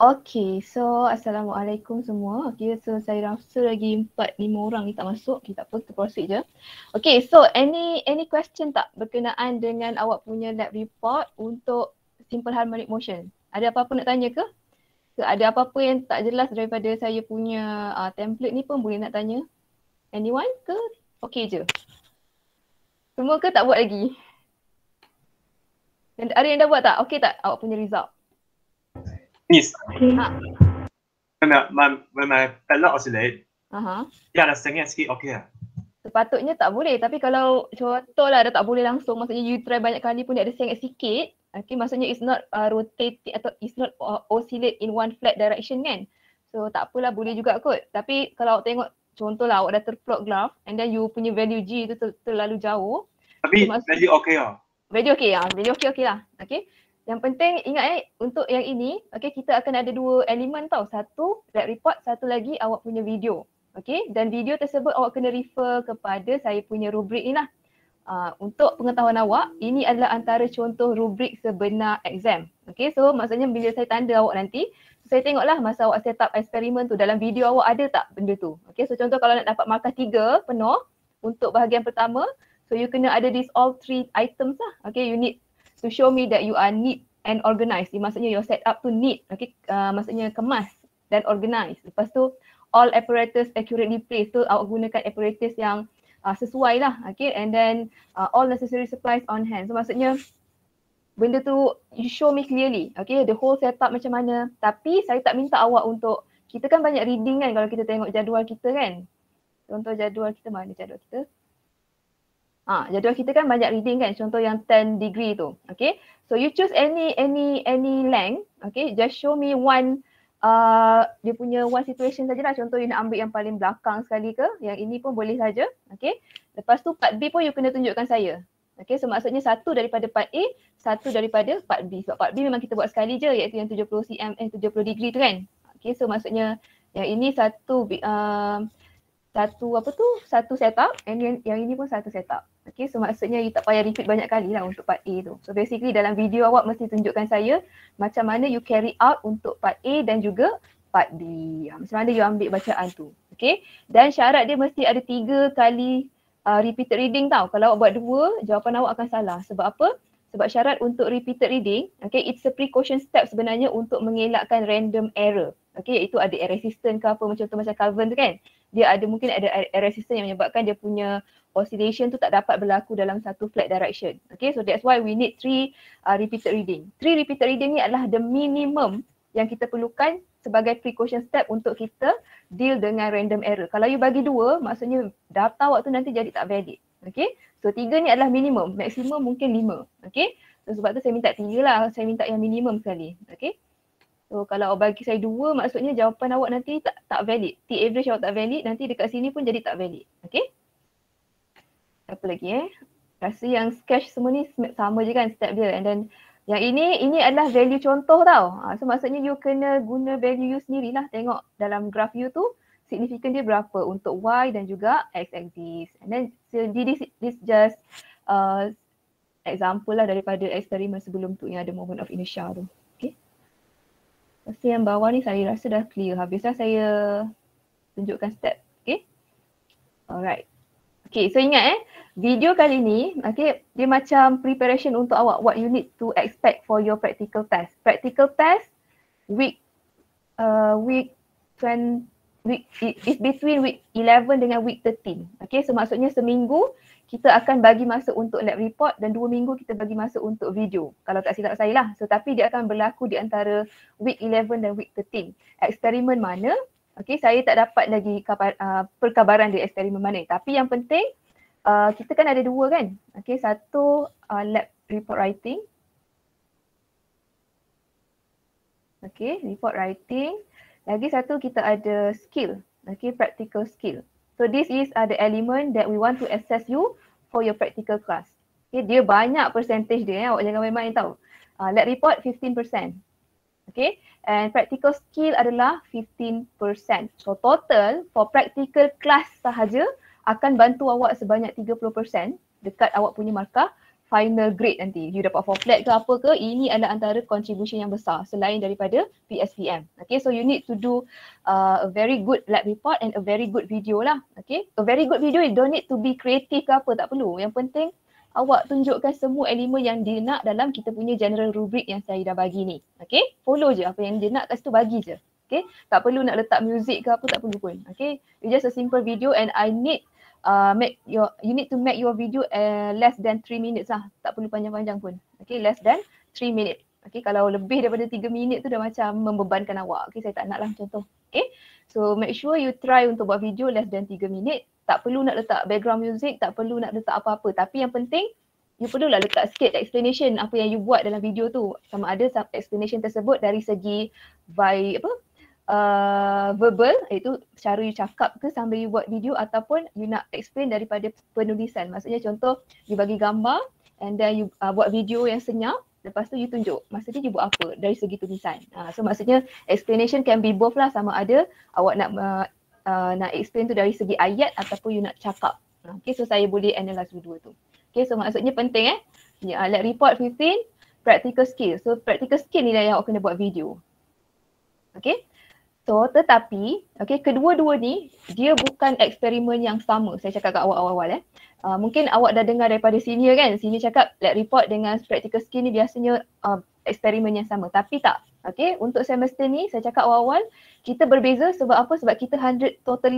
Okay, so Assalamualaikum semua. Okay, so saya rasa lagi 4-5 orang ni tak masuk. Okay, tak apa, kita proceed je. Okay, so any question tak berkenaan dengan awak punya lab report untuk simple harmonic motion? Ada apa-apa nak tanya ke? Ada apa-apa yang tak jelas daripada saya punya template ni pun boleh nak tanya. Anyone ke? Okay je. Semua ke tak buat lagi? Ada yang dah buat tak? Okay tak awak punya result? Miss, Okay. when my padlock oscillate, dia ada setengah sikit okey lah. Sepatutnya tak boleh, tapi kalau contohlah dah tak boleh langsung, maksudnya you try banyak kali pun dia ada sengit sikit, okay, maksudnya it's not rotating atau it's not oscillate in one flat direction kan. So tak apalah, boleh juga kot. Tapi kalau awak tengok contohlah awak dah terplot graph and then you punya value G tu terlalu jauh. Tapi value okey lah. Value okey lah, value okey lah. Okay. Yang penting ingat untuk yang ini, okay, kita akan ada 2 elemen tau. Satu lab report, satu lagi awak punya video. Okay, dan video tersebut awak kena refer kepada saya punya rubrik ni lah. Untuk pengetahuan awak, ini adalah antara contoh rubrik sebenar exam. Okay, so maksudnya bila saya tanda awak nanti, saya tengoklah masa awak set up eksperimen tu, dalam video awak ada tak benda tu. Okay, so contoh kalau nak dapat markah 3 penuh untuk bahagian pertama, so you kena ada this all 3 items lah. Okay, you need to show me that you are neat and organised. Maksudnya your setup tu neat, okay, maksudnya kemas dan organised. Lepas tu all apparatus accurately placed, tu awak gunakan apparatus yang sesuai lah, okay, and then all necessary supplies on hand. So maksudnya benda tu you show me clearly, okay, the whole setup macam mana. Tapi saya tak minta awak untuk, kita kan banyak reading kan kalau kita tengok jadual kita kan. Contoh jadual kita, mana jadual kita? Jadual kita kan banyak reading kan, contoh yang 10 degree tu, okay. So you choose any length, okay, just show me one, dia punya one situation sajalah. Contoh you nak ambil yang paling belakang sekali ke, yang ini pun boleh saja, okay. Lepas tu part B pun you kena tunjukkan saya, okay. So maksudnya satu daripada part A, satu daripada part B. Sebab part B memang kita buat sekali je, iaitu yang 70 degree tu kan, okay. So maksudnya yang ini satu setup, and yang ini pun satu setup. Okay, so maksudnya you tak payah repeat banyak kali lah untuk part A tu. So basically dalam video awak mesti tunjukkan saya macam mana you carry out untuk part A dan juga part B. Macam mana you ambil bacaan tu. Okay, dan syarat dia mesti ada 3 kali repeated reading tau. Kalau awak buat 2, jawapan awak akan salah. Sebab apa? Sebab syarat untuk repeated reading, okay, it's a precaution step sebenarnya untuk mengelakkan random error. Okay, iaitu ada error resistant ke apa, macam Calvin tu kan. Dia ada mungkin ada error resistant yang menyebabkan dia punya oscillation tu tak dapat berlaku dalam satu flat direction. Okay, so that's why we need 3 repeated reading. 3 repeated reading ni adalah the minimum yang kita perlukan sebagai precaution step untuk kita deal dengan random error. Kalau you bagi 2, maksudnya data awak tu nanti jadi tak valid. Okay, so 3 ni adalah minimum, maksimum mungkin 5. Okay, so sebab tu saya minta 3 lah, saya minta yang minimum sekali. Okay, so kalau awak bagi saya 2, maksudnya jawapan awak nanti tak valid. T average awak tak valid, nanti dekat sini pun jadi tak valid. Okay, apa lagi rasa yang sketch semua ni sama je kan step dia, and then yang ini adalah value contoh tau. So maksudnya you kena guna value you sendirilah, tengok dalam graph you tu signifikan dia berapa untuk Y dan juga X axis, and then so this just example lah daripada eksperimen sebelum tu yang ada moment of inertia tu. Okay, rasa yang bawah ni saya rasa dah clear, habislah saya tunjukkan step. Okay, alright. Okay, so ingat video kali ni, okay, dia macam preparation untuk awak, what you need to expect for your practical test. Practical test week is between week 11 dengan week 13. Okay, so maksudnya seminggu kita akan bagi masa untuk lab report dan 2 minggu kita bagi masa untuk video. Kalau tak silap saya lah. So tapi dia akan berlaku di antara week 11 dan week 13. Eksperimen mana? Okay, saya tak dapat lagi perkabaran di eksperimen mana. Tapi yang penting kita kan ada 2 kan. Okay, satu lab report writing. Okay, report writing. Lagi satu kita ada skill. Okay, practical skill. So this is the element that we want to assess you for your practical class. Okay, dia banyak percentage dia, awak jangan main-main tau. Lab report 15%. Okay, and practical skill adalah 15%. So total for practical class sahaja akan bantu awak sebanyak 30% dekat awak punya markah final grade nanti. You dapat 4 flat ke apa ke, ini adalah antara contribution yang besar selain daripada PSPM. Okay, so you need to do a very good lab report and a very good video lah. Okay, a very good video, you don't need to be creative ke apa, tak perlu. Yang penting awak tunjukkan semua elemen yang dia nak dalam kita punya general rubric yang saya dah bagi ni. Okay, follow je apa yang dia nak kat situ, bagi je. Okay, tak perlu nak letak music ke apa, tak perlu pun. Okay, it's just a simple video and I need you need to make your video less than 3 minutes lah. Tak perlu panjang-panjang pun. Okay, less than 3 minutes. Okay, kalau lebih daripada 3 minit tu dah macam membebankan awak. Okay, saya tak nak lah macam tu. Okay, so make sure you try untuk buat video less than 3 minit. Tak perlu nak letak background music, tak perlu nak letak apa-apa. Tapi yang penting, you perlulah letak sikit explanation apa yang you buat dalam video tu. Sama ada explanation tersebut dari segi verbal, iaitu cara you cakap ke sambil you buat video, ataupun you nak explain daripada penulisan. Maksudnya contoh you bagi gambar and then you buat video yang senyap, lepas tu you tunjuk masa tu you buat apa dari segi tulisan. So maksudnya explanation can be both lah, sama ada awak nak explain tu dari segi ayat ataupun you nak cakap. Okay, so saya boleh analyse dua tu. Okay, so maksudnya penting lab report 15, practical skill. So practical skill ni lah yang awak kena buat video. Okay. So tetapi kedua-dua ni dia bukan eksperimen yang sama. Saya cakap kat awal-awal mungkin awak dah dengar daripada senior kan. Senior cakap lab report dengan practical skill ni biasanya eksperimen yang sama. Tapi tak. Okay, untuk semester ni saya cakap awal-awal kita berbeza sebab apa? Sebab kita 100%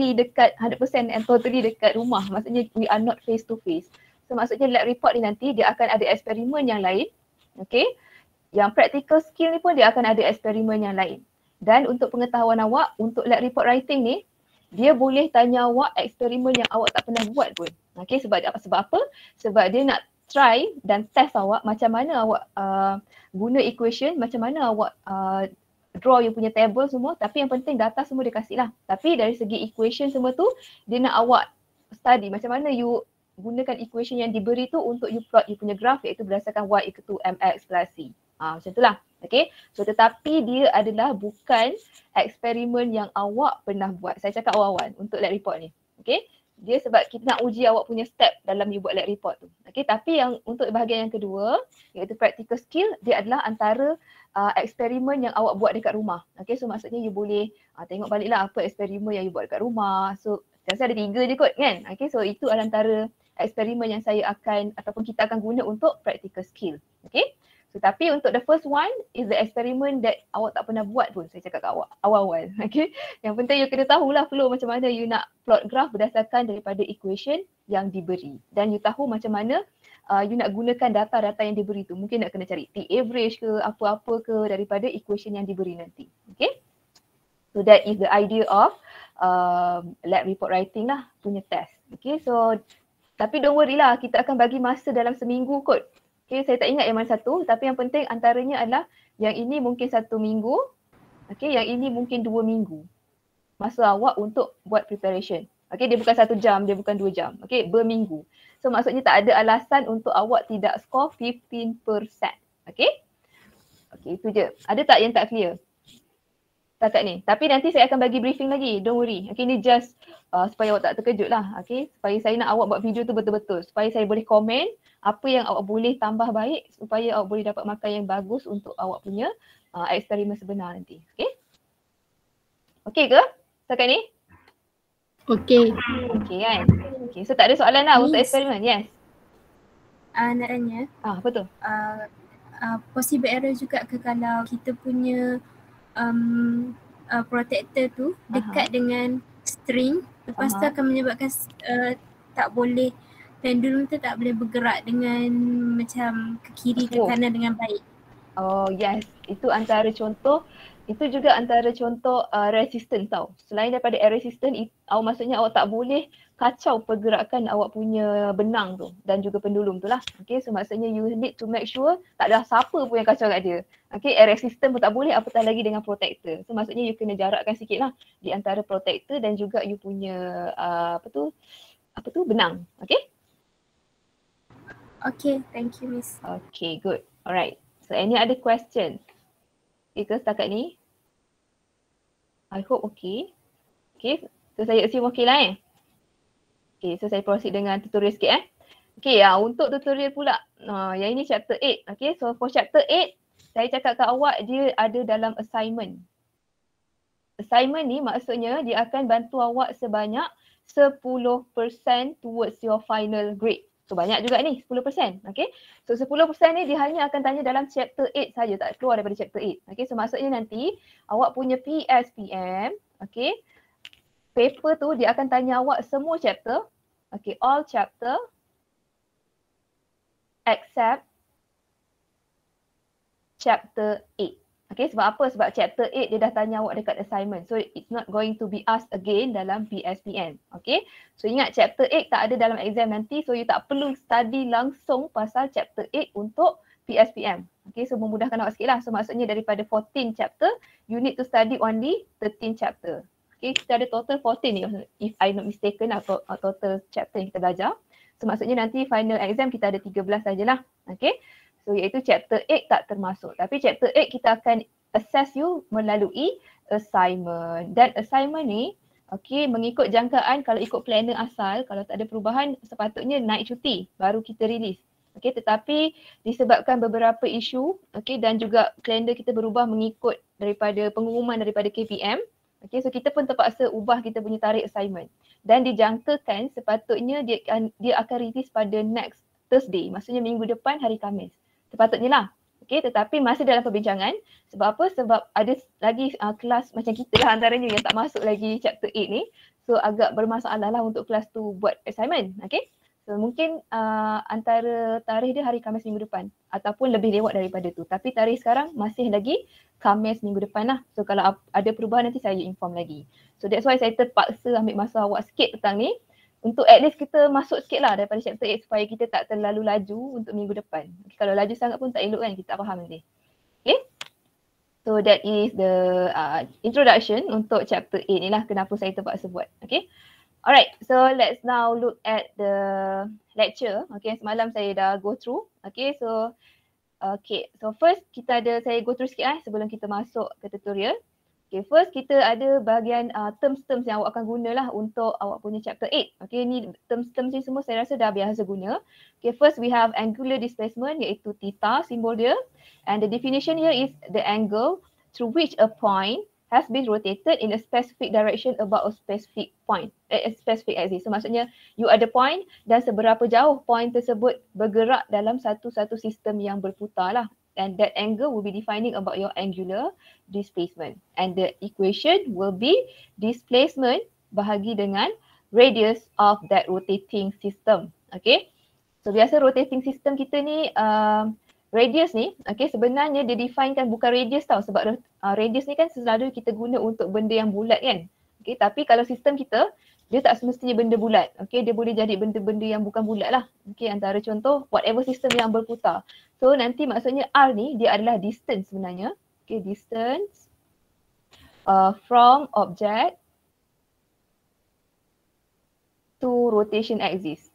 and totally dekat rumah. Maksudnya we are not face to face. So maksudnya lab report ni nanti dia akan ada eksperimen yang lain. Okay. Yang practical skill ni pun dia akan ada eksperimen yang lain. Dan untuk pengetahuan awak, untuk lab report writing ni, dia boleh tanya awak eksperimen yang awak tak pernah buat pun. Okay, sebab apa? Sebab dia nak try dan test awak macam mana awak guna equation, macam mana awak draw you punya table semua, tapi yang penting data semua dia kasih lah. Tapi dari segi equation semua tu, dia nak awak study macam mana you gunakan equation yang diberi tu untuk you plot you punya graph, iaitu berdasarkan y equal to mx plus c. Macam itulah. Okay, so tetapi dia adalah bukan eksperimen yang awak pernah buat. Saya cakap awal-awal untuk lab report ni. Okay, dia sebab kita nak uji awak punya step dalam you buat lab report tu. Okay, tapi yang untuk bahagian yang kedua, iaitu practical skill, dia adalah antara eksperimen yang awak buat dekat rumah. Okay, so maksudnya you boleh tengok baliklah apa eksperimen yang you buat dekat rumah. So saya ada 3 je kot kan. Okay, so itu adalah antara eksperimen yang saya akan ataupun kita akan guna untuk practical skill. Okay. Tapi untuk the first one is the experiment that awak tak pernah buat pun, saya cakap kat awak awal-awal. Okay. Yang penting you kena tahulah flow macam mana you nak plot graph berdasarkan daripada equation yang diberi. Dan you tahu macam mana you nak gunakan data-data yang diberi tu. Mungkin nak kena cari T average ke apa-apa ke daripada equation yang diberi nanti. Okay. So that is the idea of lab report writing lah punya test. Okay, so tapi don't worry lah, kita akan bagi masa dalam seminggu kot. Okay, saya tak ingat yang mana satu, tapi yang penting antaranya adalah yang ini mungkin 1 minggu, okay, yang ini mungkin 2 minggu masa awak untuk buat preparation. Okay, dia bukan 1 jam, dia bukan 2 jam, okay, berminggu. So maksudnya tak ada alasan untuk awak tidak score 15%, okay. Okay, itu je. Ada tak yang tak clear? Setakat ni. Tapi nanti saya akan bagi briefing lagi, don't worry. Okay, ni just supaya awak tak terkejut lah, okay. Supaya saya nak awak buat video tu betul-betul, supaya saya boleh komen apa yang awak boleh tambah baik supaya awak boleh dapat markah yang bagus untuk awak punya eksperimen sebenar nanti. Okay? Okay ke setakat ni? Okay. Okay kan? Okay, so tak ada soalan lah untuk eksperimen, yes? Nak tanya. Apa tu? Possible error juga ke kalau kita punya protector tu dekat dengan string, lepas tu akan menyebabkan tak boleh, pendulum tu tak boleh bergerak dengan macam ke kiri ke kanan dengan baik. Oh yes, itu antara contoh, itu juga antara contoh resistance tau. Selain daripada error resistance, maksudnya awak tak boleh kacau pergerakan awak punya benang tu dan juga pendulum tu lah. Okay, so maksudnya you need to make sure tak ada siapa pun yang kacau kat dia. Okay, error resistance pun tak boleh, apatah lagi dengan protector. So maksudnya you kena jarakkan sikit lah di antara protector dan juga you punya apa tu benang. Okay? Okay, thank you Miss. Okay, good. Alright. So any other questions? Okay ke setakat ni? I hope okay. Okay, so saya assume okay lah Okay, so saya proceed dengan tutorial sikit Okay, untuk tutorial pula. Yang ini chapter 8. Okay, so for chapter 8, saya cakap ke awak dia ada dalam assignment. Assignment ni maksudnya dia akan bantu awak sebanyak 10% towards your final grade. So banyak juga ni, 10%. Okay, so 10% ni dia hanya akan tanya dalam chapter 8 saja, tak keluar daripada chapter 8. Okay, so maksudnya nanti awak punya PSPM, okay, paper tu dia akan tanya awak semua chapter, okay, all chapter except chapter 8. Okay, sebab apa? Sebab chapter 8 dia dah tanya awak dekat assignment. So it's not going to be asked again dalam PSPM. Okay, so ingat chapter 8 tak ada dalam exam nanti. So you tak perlu study langsung pasal chapter 8 untuk PSPM. Okay, so memudahkan awak sikit lah. So maksudnya daripada 14 chapter, you need to study only 13 chapter. Okay, kita ada total 14 ni if I not mistaken atau total chapter yang kita belajar. So maksudnya nanti final exam kita ada 13 sajalah. Okay. So iaitu chapter 8 tak termasuk. Tapi chapter 8 kita akan assess you melalui assignment. Dan assignment ni okay, mengikut jangkaan kalau ikut planner asal, kalau tak ada perubahan sepatutnya naik cuti baru kita release. Okay, tetapi disebabkan beberapa isu okay, dan juga kalender kita berubah mengikut daripada pengumuman daripada KPM. Okay, so kita pun terpaksa ubah kita punya tarikh assignment. Dan dijangkakan sepatutnya dia akan release pada next Thursday. Maksudnya minggu depan hari Khamis. Sepatutnya lah. Okay, tetapi masih dalam perbincangan. Sebab apa? Sebab ada lagi kelas macam kita lah antaranya yang tak masuk lagi chapter 8 ni. So agak bermasalah lah untuk kelas tu buat assignment. Okay. So mungkin antara tarikh dia hari Khamis minggu depan. Ataupun lebih lewat daripada tu. Tapi tarikh sekarang masih lagi Khamis minggu depan lah. So kalau ada perubahan nanti saya inform lagi. So that's why saya terpaksa ambil masa awak sikit petang ni. Untuk at least kita masuk sikit lah daripada chapter 8 supaya kita tak terlalu laju untuk minggu depan. Okay, kalau laju sangat pun tak elok kan, kita tak faham nanti. Okay. So that is the introduction untuk chapter 8 ni lah kenapa saya terpaksa buat. Okay. Alright, so let's now look at the lecture. Okay, semalam saya dah go through. Okay, so first saya go through sikit sebelum kita masuk ke tutorial. Okay, first kita ada bahagian terms-terms yang awak akan gunalah untuk awak punya chapter 8. Okay, ni terms-terms ni semua saya rasa dah biasa guna. Okay, first we have angular displacement iaitu theta simbol dia. And the definition here is the angle through which a point has been rotated in a specific direction about a specific point, a specific axis. So maksudnya you ada point dan seberapa jauh point tersebut bergerak dalam satu sistem yang berputar lah. And that angle will be defining about your angular displacement. And the equation will be displacement bahagi dengan radius of that rotating system. Okay. So biasa rotating system kita ni, radius ni, okay, sebenarnya dia definekan bukan radius tau. Sebab radius ni kan selalu kita guna untuk benda yang bulat kan. Okay, tapi kalau sistem kita, dia tak semestinya benda bulat. Okay, dia boleh jadi benda-benda yang bukan bulat lah. Okay, antara contoh, whatever sistem yang berputar. So nanti maksudnya R ni dia adalah distance sebenarnya. Okay, distance from object to rotation axis.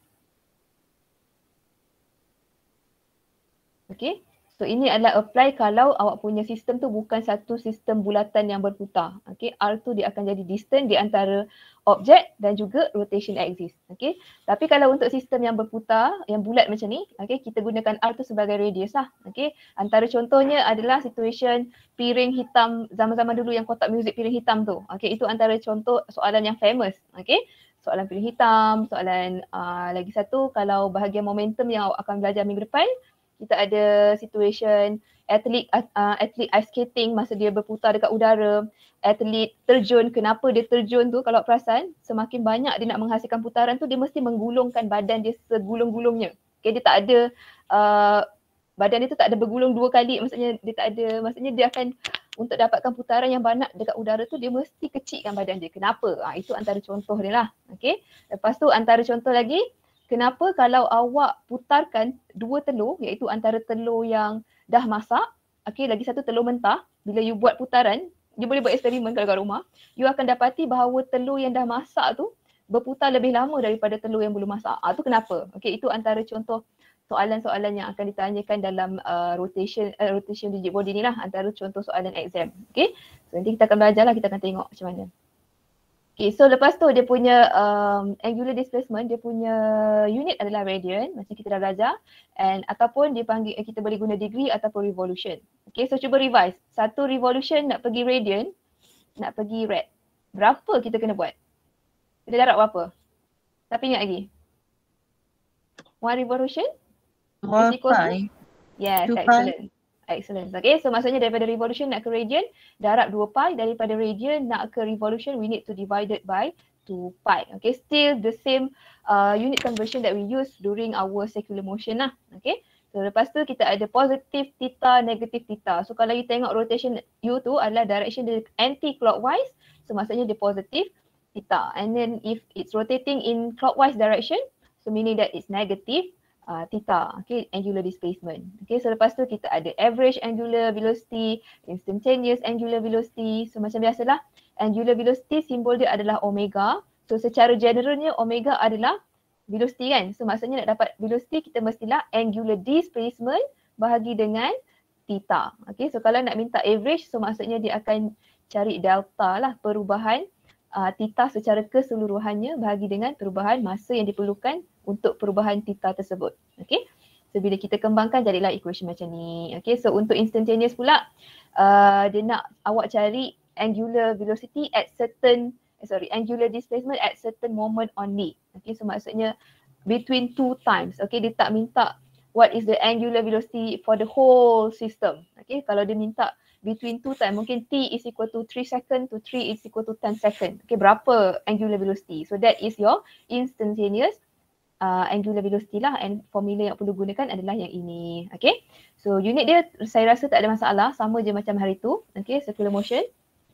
Okay, so ini adalah apply kalau awak punya sistem tu bukan satu sistem bulatan yang berputar. Okay, R tu dia akan jadi distance di antara objek dan juga rotation axis. Okay, tapi kalau untuk sistem yang berputar, yang bulat macam ni, okay, kita gunakan R tu sebagai radius lah. Okay, antara contohnya adalah situation piring hitam zaman-zaman dulu yang kotak muzik piring hitam tu. Okay, itu antara contoh soalan yang famous. Okay, soalan piring hitam, soalan lagi satu kalau bahagian momentum yang awak akan belajar minggu depan. Kita ada situation atlet ice skating masa dia berputar dekat udara, atlet terjun, kenapa dia terjun tu kalau perasan semakin banyak dia nak menghasilkan putaran tu dia mesti menggulungkan badan dia segulung-gulungnya. Okay, dia tak ada badan dia tu tak ada bergulung dua kali, maksudnya dia akan untuk dapatkan putaran yang banyak dekat udara tu dia mesti kecilkan badan dia. Kenapa? Itu antara contoh dia lah. Okay. Lepas tu antara contoh lagi, kenapa kalau awak putarkan dua telur iaitu antara telur yang dah masak, okay, lagi satu telur mentah, bila you buat putaran, you boleh buat eksperimen kalau kat rumah, you akan dapati bahawa telur yang dah masak tu berputar lebih lama daripada telur yang belum masak. Tu kenapa? Okay, itu antara contoh soalan-soalan yang akan ditanyakan dalam rotation rigid body ni lah, antara contoh soalan exam. Okay, so nanti kita akan belajar lah, kita akan tengok macam mana. Okay, so lepas tu dia punya angular displacement, dia punya unit adalah radian macam kita dah belajar, and ataupun dia panggil, kita boleh guna degree ataupun revolution. Okay, so cuba revise. Satu revolution nak pergi radian, nak pergi rad. Berapa kita kena buat? Kita jarak berapa? Tapi ingat lagi. One revolution? One pi. Yes, 2 pi. excellent. Excellent. Okay, so maksudnya daripada revolution nak ke radian, darab 2 pi. Daripada radian nak ke revolution, we need to divide it by 2 pi. Okay, still the same unit conversion that we use during our circular motion lah. Okay, so lepas tu kita ada positive theta, negative theta. So kalau you tengok rotation U tu adalah direction dia anti-clockwise, so maksudnya dia positive theta. And then if it's rotating in clockwise direction, so meaning that it's negative theta, okay, angular displacement. Okay, so lepas tu kita ada average angular velocity, instantaneous angular velocity. So macam biasalah, angular velocity simbol dia adalah omega. So secara generalnya omega adalah velocity kan. So maksudnya nak dapat velocity kita mestilah angular displacement bahagi dengan theta. Okay, so kalau nak minta average, so maksudnya dia akan cari delta lah, perubahan theta secara keseluruhannya bahagi dengan perubahan masa yang diperlukan untuk perubahan theta tersebut. Okay, so bila kita kembangkan jadilah equation macam ni. Okay, so untuk instantaneous pula dia nak awak cari angular velocity at certain, angular displacement at certain moment only. Okay, so maksudnya between 2 times. Okay, dia tak minta what is the angular velocity for the whole system. Okay, kalau dia minta between 2 time, mungkin t is equal to 3 second to 3 is equal to 10 second. Okay, berapa angular velocity? So that is your instantaneous angular velocity lah, and formula yang perlu gunakan adalah yang ini. Okay, so unit dia saya rasa tak ada masalah, sama je macam hari tu. Okay, circular motion.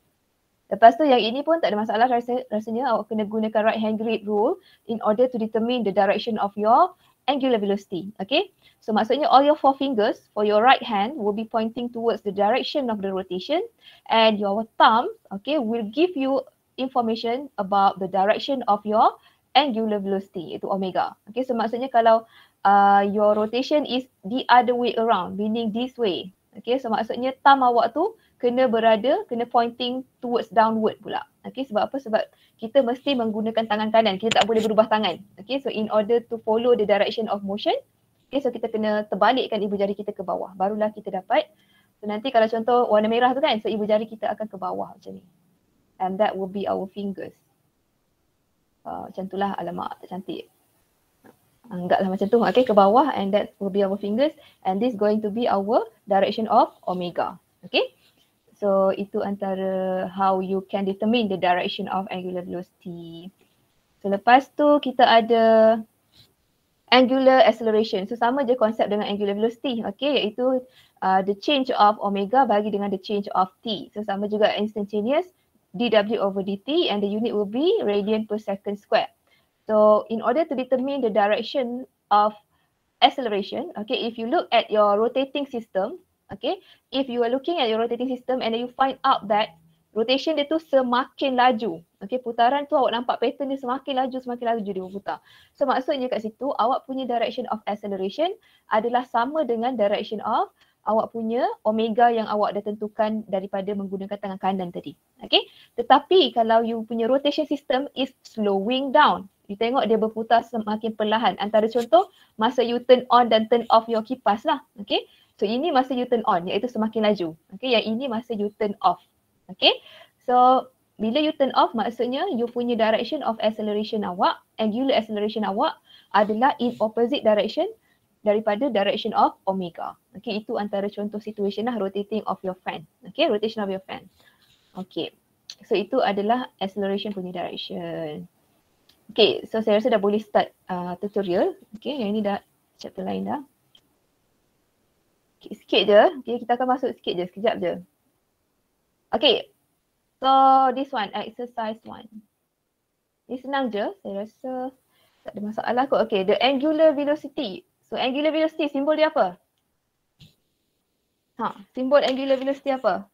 Lepas tu yang ini pun tak ada masalah, rasanya awak kena gunakan right hand grid rule in order to determine the direction of your angular velocity. Okay, so maksudnya all your 4 fingers for your right hand will be pointing towards the direction of the rotation, and your thumb, okay, will give you information about the direction of your angular velocity, iaitu omega. Okay, so maksudnya kalau your rotation is the other way around, meaning this way. Okay, so maksudnya thumb awak tu kena pointing towards downward pula. Okay, sebab apa? Sebab kita mesti menggunakan tangan kanan, kita tak boleh berubah tangan. Okay, so in order to follow the direction of motion, okay, so kita kena terbalikkan ibu jari kita ke bawah, barulah kita dapat. So nanti kalau contoh warna merah tu kan, so ibu jari kita akan ke bawah macam ni. And that will be our fingers. Macam itulah, alamak tak cantik. Anggaplah macam tu, okay, ke bawah, and that will be our fingers, and this going to be our direction of omega. Okay, so itu antara how you can determine the direction of angular velocity. So lepas tu kita ada angular acceleration. So sama je konsep dengan angular velocity, okay, iaitu the change of omega bagi dengan the change of t. So sama juga instantaneous, dw over dt, and the unit will be radian per second square. So in order to determine the direction of acceleration, okay, if you look at your rotating system, okay, if you are looking at your rotating system and then you find out that rotation dia tu semakin laju, okay, putaran tu awak nampak pattern dia semakin laju dia berputar. So maksudnya kat situ awak punya direction of acceleration adalah sama dengan direction of awak punya omega yang awak dah tentukan daripada menggunakan tangan kanan tadi. Okay, tetapi kalau you punya rotation system is slowing down, you tengok dia berputar semakin perlahan. Antara contoh masa you turn on dan turn off your kipas lah. Okay, so ini masa you turn on iaitu semakin laju. Okay, yang ini masa you turn off. Okay, so bila you turn off maksudnya you punya direction of acceleration awak, angular acceleration awak adalah in opposite direction daripada direction of omega. Okay, itu antara contoh situation lah rotating of your fan. Okay, rotation of your fan. Okay, so itu adalah acceleration punya direction. Okay, so saya rasa dah boleh start tutorial. Okay, yang ini dah chapter lain dah. Okay, sikit je. Okay, kita akan masuk sikit je, sekejap je. Okay, so this one, exercise 1. Ini senang je, saya rasa tak ada masalah kot. Okay, the angular velocity. So angular velocity, simbol dia apa? Simbol angular velocity apa?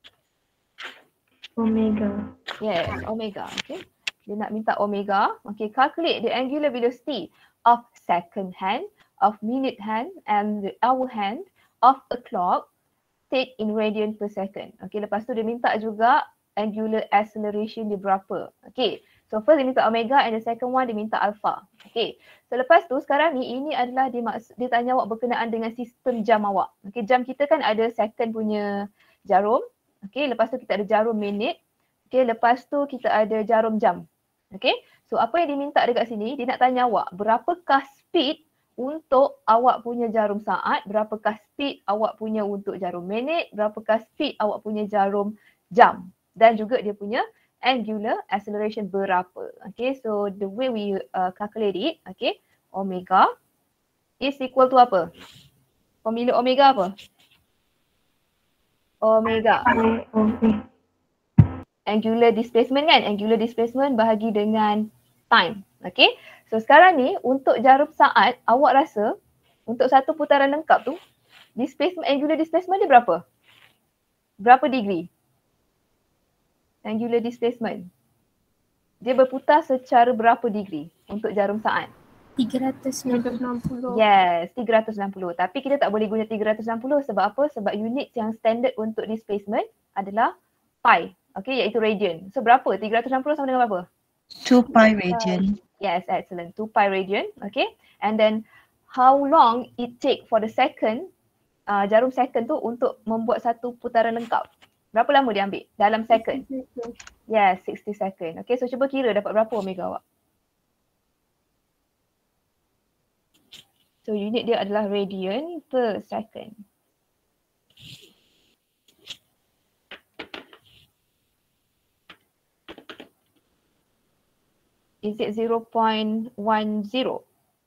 Omega. Yes, omega. Okay. Dia nak minta omega. Okay, calculate the angular velocity of second hand, of minute hand, and the hour hand of a clock state in radian per second. Okay, lepas tu dia minta juga angular acceleration dia berapa. Okay. So first dia minta omega and the second one dia minta alpha. Okay. So lepas tu sekarang ni ini adalah dia tanya awak berkenaan dengan sistem jam awak. Okay, jam kita kan ada second punya jarum. Okay, lepas tu kita ada jarum minit. Okay, lepas tu kita ada jarum jam. Okay, so apa yang diminta dekat sini, dia nak tanya awak berapakah speed untuk awak punya jarum saat, berapakah speed awak punya untuk jarum minit, berapakah speed awak punya jarum jam dan juga dia punya angular acceleration berapa. Okay, so the way we calculate it, okay, omega is equal to apa? Formula omega apa? Omega. Angular displacement kan? Angular displacement bahagi dengan time. Okay. So sekarang ni untuk jarum saat awak rasa untuk satu putaran lengkap tu displacement, angular displacement dia berapa? Berapa degree? Angular displacement. Dia berputar secara berapa degree untuk jarum saat? 360. Yes, 360. Tapi kita tak boleh guna 360 sebab apa? Sebab unit yang standard untuk displacement adalah pi. Okay, iaitu radian. So berapa? 360 sama dengan berapa? 2 pi radian. Yes, excellent. 2 pi radian. Okay. And then how long it take for the second, jarum second tu untuk membuat satu putaran lengkap? Berapa lama dia ambil dalam second? Yes, 60 second. Okay, so cuba kira dapat berapa omega awak? So unit dia adalah radian per second. Is it 0.10? 5, 105,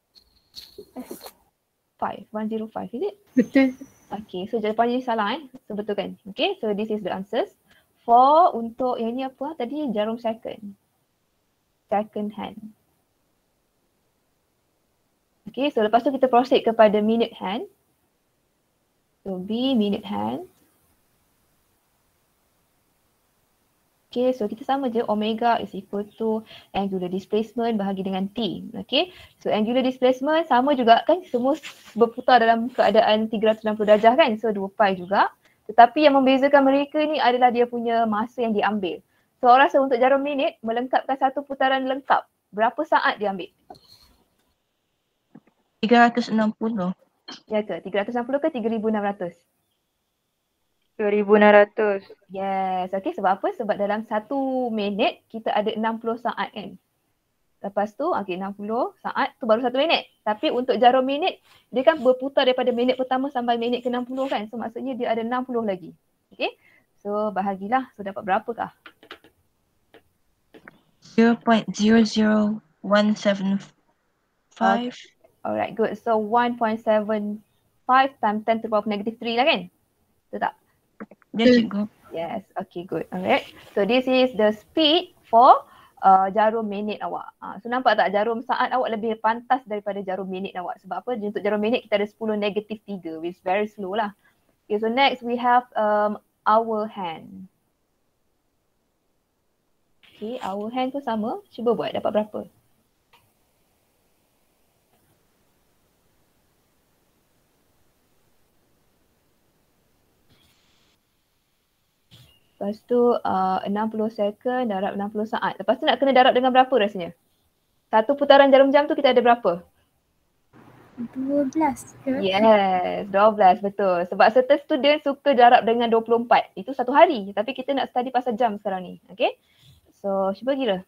is it? Betul. Okay, so jawapan ni salah So betul kan? Okay, so this is the answers. For untuk yang ni apa tadi? Jarum second. Second hand. Okay, so lepas tu kita proceed kepada minute hand. So B minute hand. Okay, so kita sama je omega is equal to angular displacement bahagi dengan T. Okay, so angular displacement sama juga kan, semua berputar dalam keadaan 360 darjah kan, so 2 pi juga. Tetapi yang membezakan mereka ni adalah dia punya masa yang diambil. So orang rasa untuk jarum minit melengkapkan satu putaran lengkap, berapa saat dia ambil? 360. Ya ke? 360 ke 3600? 2600. Yes, okay, sebab apa? Sebab dalam 1 minit kita ada 60 saat kan. Lepas tu, okay, 60 saat tu baru 1 minit. Tapi untuk jarum minit, dia kan berputar daripada minit pertama sampai minit ke 60 kan. So maksudnya dia ada 60 lagi. Okay, so bahagilah. So dapat berapakah? 0.00175. Alright, good. So 1.75 times 10 to the power negative 3 lah kan? Betul tak? Ya cikgu. Yes, okay, good. Alright. So this is the speed for jarum minit awak. So nampak tak jarum saat awak lebih pantas daripada jarum minit awak. Sebab apa? Untuk jarum minit kita ada 10 negative 3 which is very slow lah. Okay, so next we have hour hand. Okay, hour hand tu sama. Cuba buat dapat berapa? Lepas tu 60 second darab 60 saat. Lepas tu nak kena darab dengan berapa rasanya? Satu putaran jarum jam tu kita ada berapa? 12 ke? Yes, 12 betul. Sebab certain student suka darab dengan 24. Itu satu hari. Tapi kita nak study pasal jam sekarang ni. Okay. So cuba kira.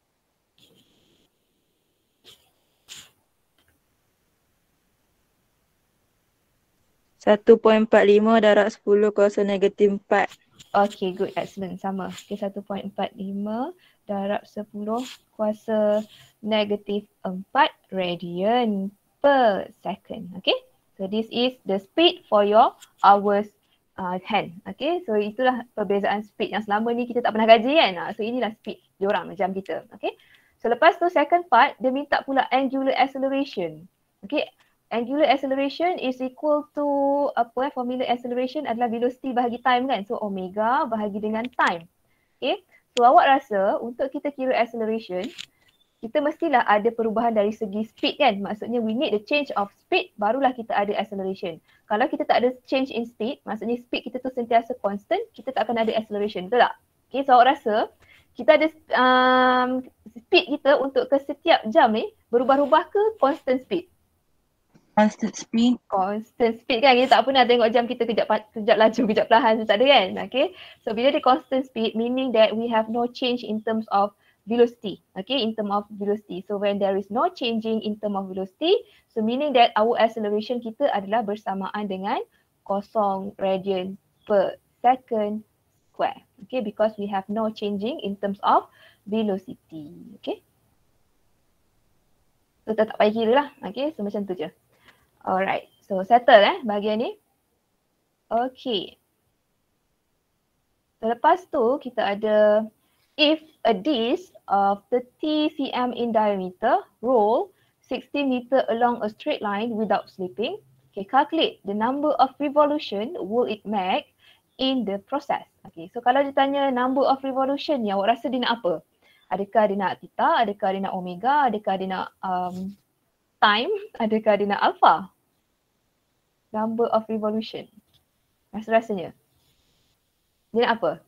-1.45 darab 10 kuasa negatif 4. Okay, good, excellent, sama. Okay, 1.45 darab 10 kuasa negatif 4 radian per second. Okay, so this is the speed for your hours hand. Okay, so itulah perbezaan speed yang selama ni kita tak pernah kaji kan. So inilah speed diorang jam kita. Okay, so lepas tu second part dia minta pula angular acceleration. Okay, angular acceleration is equal to formula acceleration adalah velocity bahagi time kan. So omega bahagi dengan time. Okay. So awak rasa untuk kita kira acceleration, kita mestilah ada perubahan dari segi speed kan. Maksudnya we need the change of speed barulah kita ada acceleration. Kalau kita tak ada change in speed, maksudnya speed kita tu sentiasa constant, kita tak akan ada acceleration. Betul tak? Okay, so awak rasa kita ada speed kita untuk ke setiap jam ni berubah-ubah ke constant speed? Constant speed. Constant speed kan, kita tak pernah tengok jam kita kejap laju, kejap perlahan, tak ada kan. Okay, so bila dia constant speed meaning that we have no change in terms of velocity. Okay, in terms of velocity. So when there is no changing in terms of velocity, so meaning that our acceleration kita adalah bersamaan dengan 0 radian per second square. Okay, because we have no changing in terms of velocity. Okay, so tak payah kira lah. Okay, so macam tu je. Alright, so settle bahagian ni. Okay. So lepas tu kita ada if a disc of 30 cm in diameter roll 60 meter along a straight line without slipping. Okay, calculate the number of revolution will it make in the process. Okay, so kalau ditanya number of revolution ni awak rasa dia nak apa? Adakah dia nak theta, adakah dia nak omega, adakah dia nak time, adakah dia nak alpha? Number of revolution. Rasa-rasanya. Dia nak apa?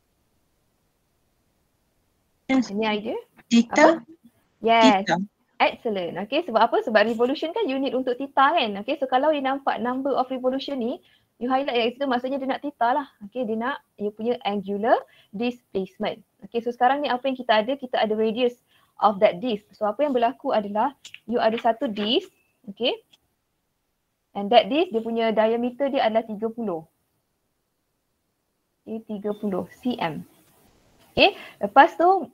Any idea? Theta. Yes. Theta. Excellent. Okay, sebab apa? Sebab revolution kan unit untuk theta kan. Okay, so kalau you nampak number of revolution ni, you highlight yang itu maksudnya dia nak theta lah. Okay, dia nak you punya angular displacement. Okay, so sekarang ni apa yang kita ada? Kita ada radius of that disc. So apa yang berlaku adalah you ada satu disc. Okay. And that disc dia punya diameter dia adalah 30. Okay, 30 cm. Okay, lepas tu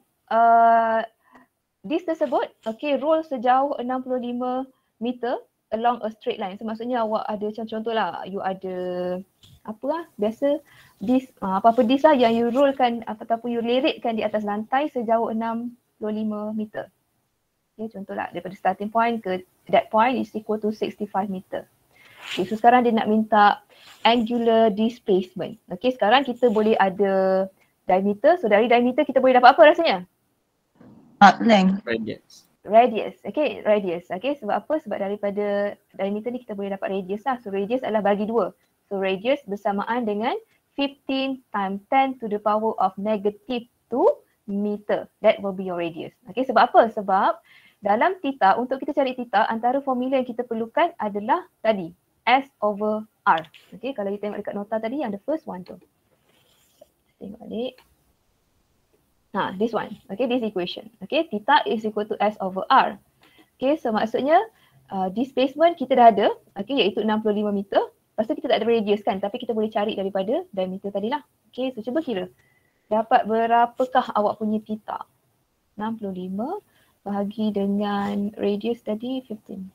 disc tersebut okay, roll sejauh 65 meter along a straight line. So maksudnya awak ada macam contoh lah, you ada apa lah, biasa disc, apa-apa disc lah yang you rollkan ataupun you leretkan di atas lantai sejauh 65 meter. Okay, contoh lah daripada starting point ke that point is equal to 65 meter. Okay, so sekarang dia nak minta angular displacement. Okay, sekarang kita boleh ada diameter. So dari diameter kita boleh dapat apa rasanya? Arc length. Radius. Okay, radius. Okay, sebab apa? Sebab daripada diameter ni kita boleh dapat radius lah. So radius adalah bagi 2. So radius bersamaan dengan 15 times 10 to the power of negative 2 meter. That will be your radius. Okay, sebab apa? Sebab dalam theta, untuk kita cari theta, antara formula yang kita perlukan adalah tadi, S over R. Okay, kalau kita tengok dekat nota tadi yang the first one tu. Tengok balik. This one. Okay, this equation. Okay, theta is equal to S over R. Okay, so maksudnya displacement kita dah ada, okay, iaitu 65 meter. Lepas tu kita tak ada radius kan, tapi kita boleh cari daripada diameter tadi lah. Okay, so cuba kira. Dapat berapakah awak punya theta? 65 bahagi dengan radius tadi 15.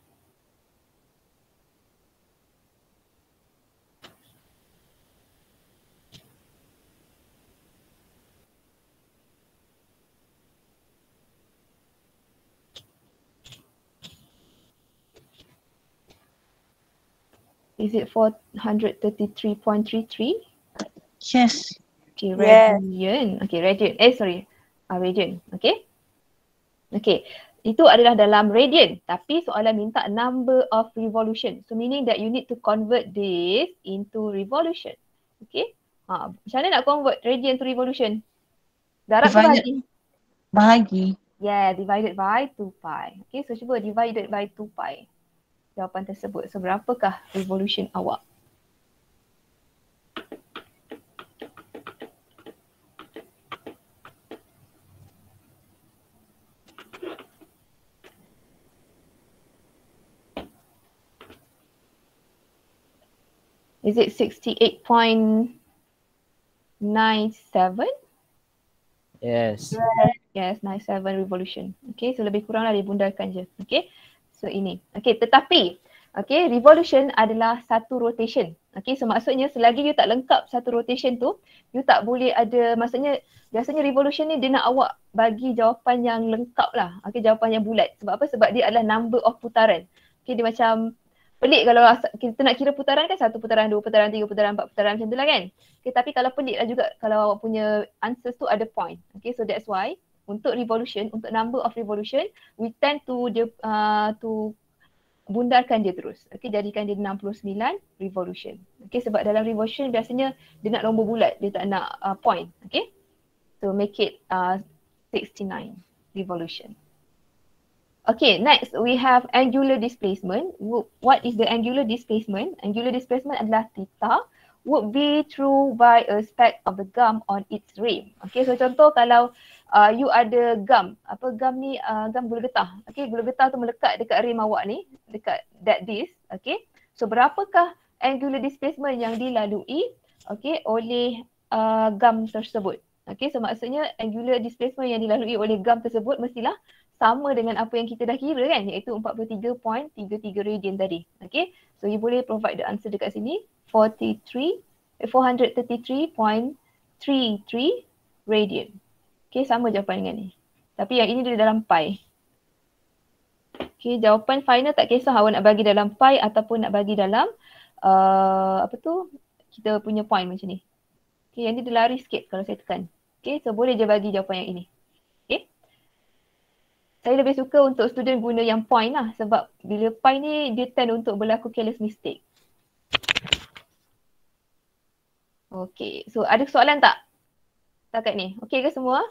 Is it 433.33? Yes. Okay, radian. Okay, radian. Radian. Okay. Okay. Itu adalah dalam radian. Tapi soalan minta number of revolution. So meaning that you need to convert this into revolution. Okay. Macam mana nak convert radian to revolution? Darab ke bahagi? Bahagi. Yeah, divided by 2 pi. Okay, so cuba divided by 2 pi. Jawapan tersebut. So berapakah revolution awak? Is it 68.97? Yes. Yes, 97 revolution. Okay, so lebih kuranglah dibundarkan je. Okay. So ini. Okay, tetapi okay, revolution adalah satu rotation. Okay, so maksudnya selagi you tak lengkap satu rotation tu, you tak boleh ada, maksudnya biasanya revolution ni dia nak awak bagi jawapan yang lengkap lah. Okay, jawapan yang bulat. Sebab apa? Sebab dia adalah number of putaran. Okay, dia macam pelik kalau kita nak kira putaran kan 1 putaran, 2 putaran, 3 putaran, 4 putaran macam tu lah kan. Okay, tapi kalau pelik lah juga kalau awak punya answers tu ada point. Okay, so that's why untuk revolution, untuk number of revolution, we tend to bundarkan dia terus. Okay, jadikan dia 69 revolution. Okay, sebab dalam revolution biasanya dia nak nombor bulat, dia tak nak point. Okay. So make it 69 revolution. Okay, next we have angular displacement. What is the angular displacement? Angular displacement adalah theta would be through by a speck of the gum on its rim. Okay, so contoh kalau you ada gum, apa gum ni, gum gula getah. Okay, gula getah tu melekat dekat rim awak ni, dekat that disc. Okay, so berapakah angular displacement yang dilalui oleh gum tersebut? Okay, so maksudnya angular displacement yang dilalui oleh gum tersebut mestilah sama dengan apa yang kita dah kira kan, iaitu 43.33 radian tadi. Okay, so you boleh provide the answer dekat sini, 433.33 radian. Okay, sama jawapan dengan ni. Tapi yang ini dia dalam pi. Okay, jawapan final tak kisah awak nak bagi dalam pi ataupun nak bagi dalam kita punya point macam ni. Okay, yang ni dia lari sikit kalau saya tekan. Okay, so boleh je bagi jawapan yang ini. Okay. Saya lebih suka untuk student guna yang point lah sebab bila pi ni dia tend untuk berlaku careless mistake. Okay, so ada soalan tak? Setakat ni. Okay ke semua?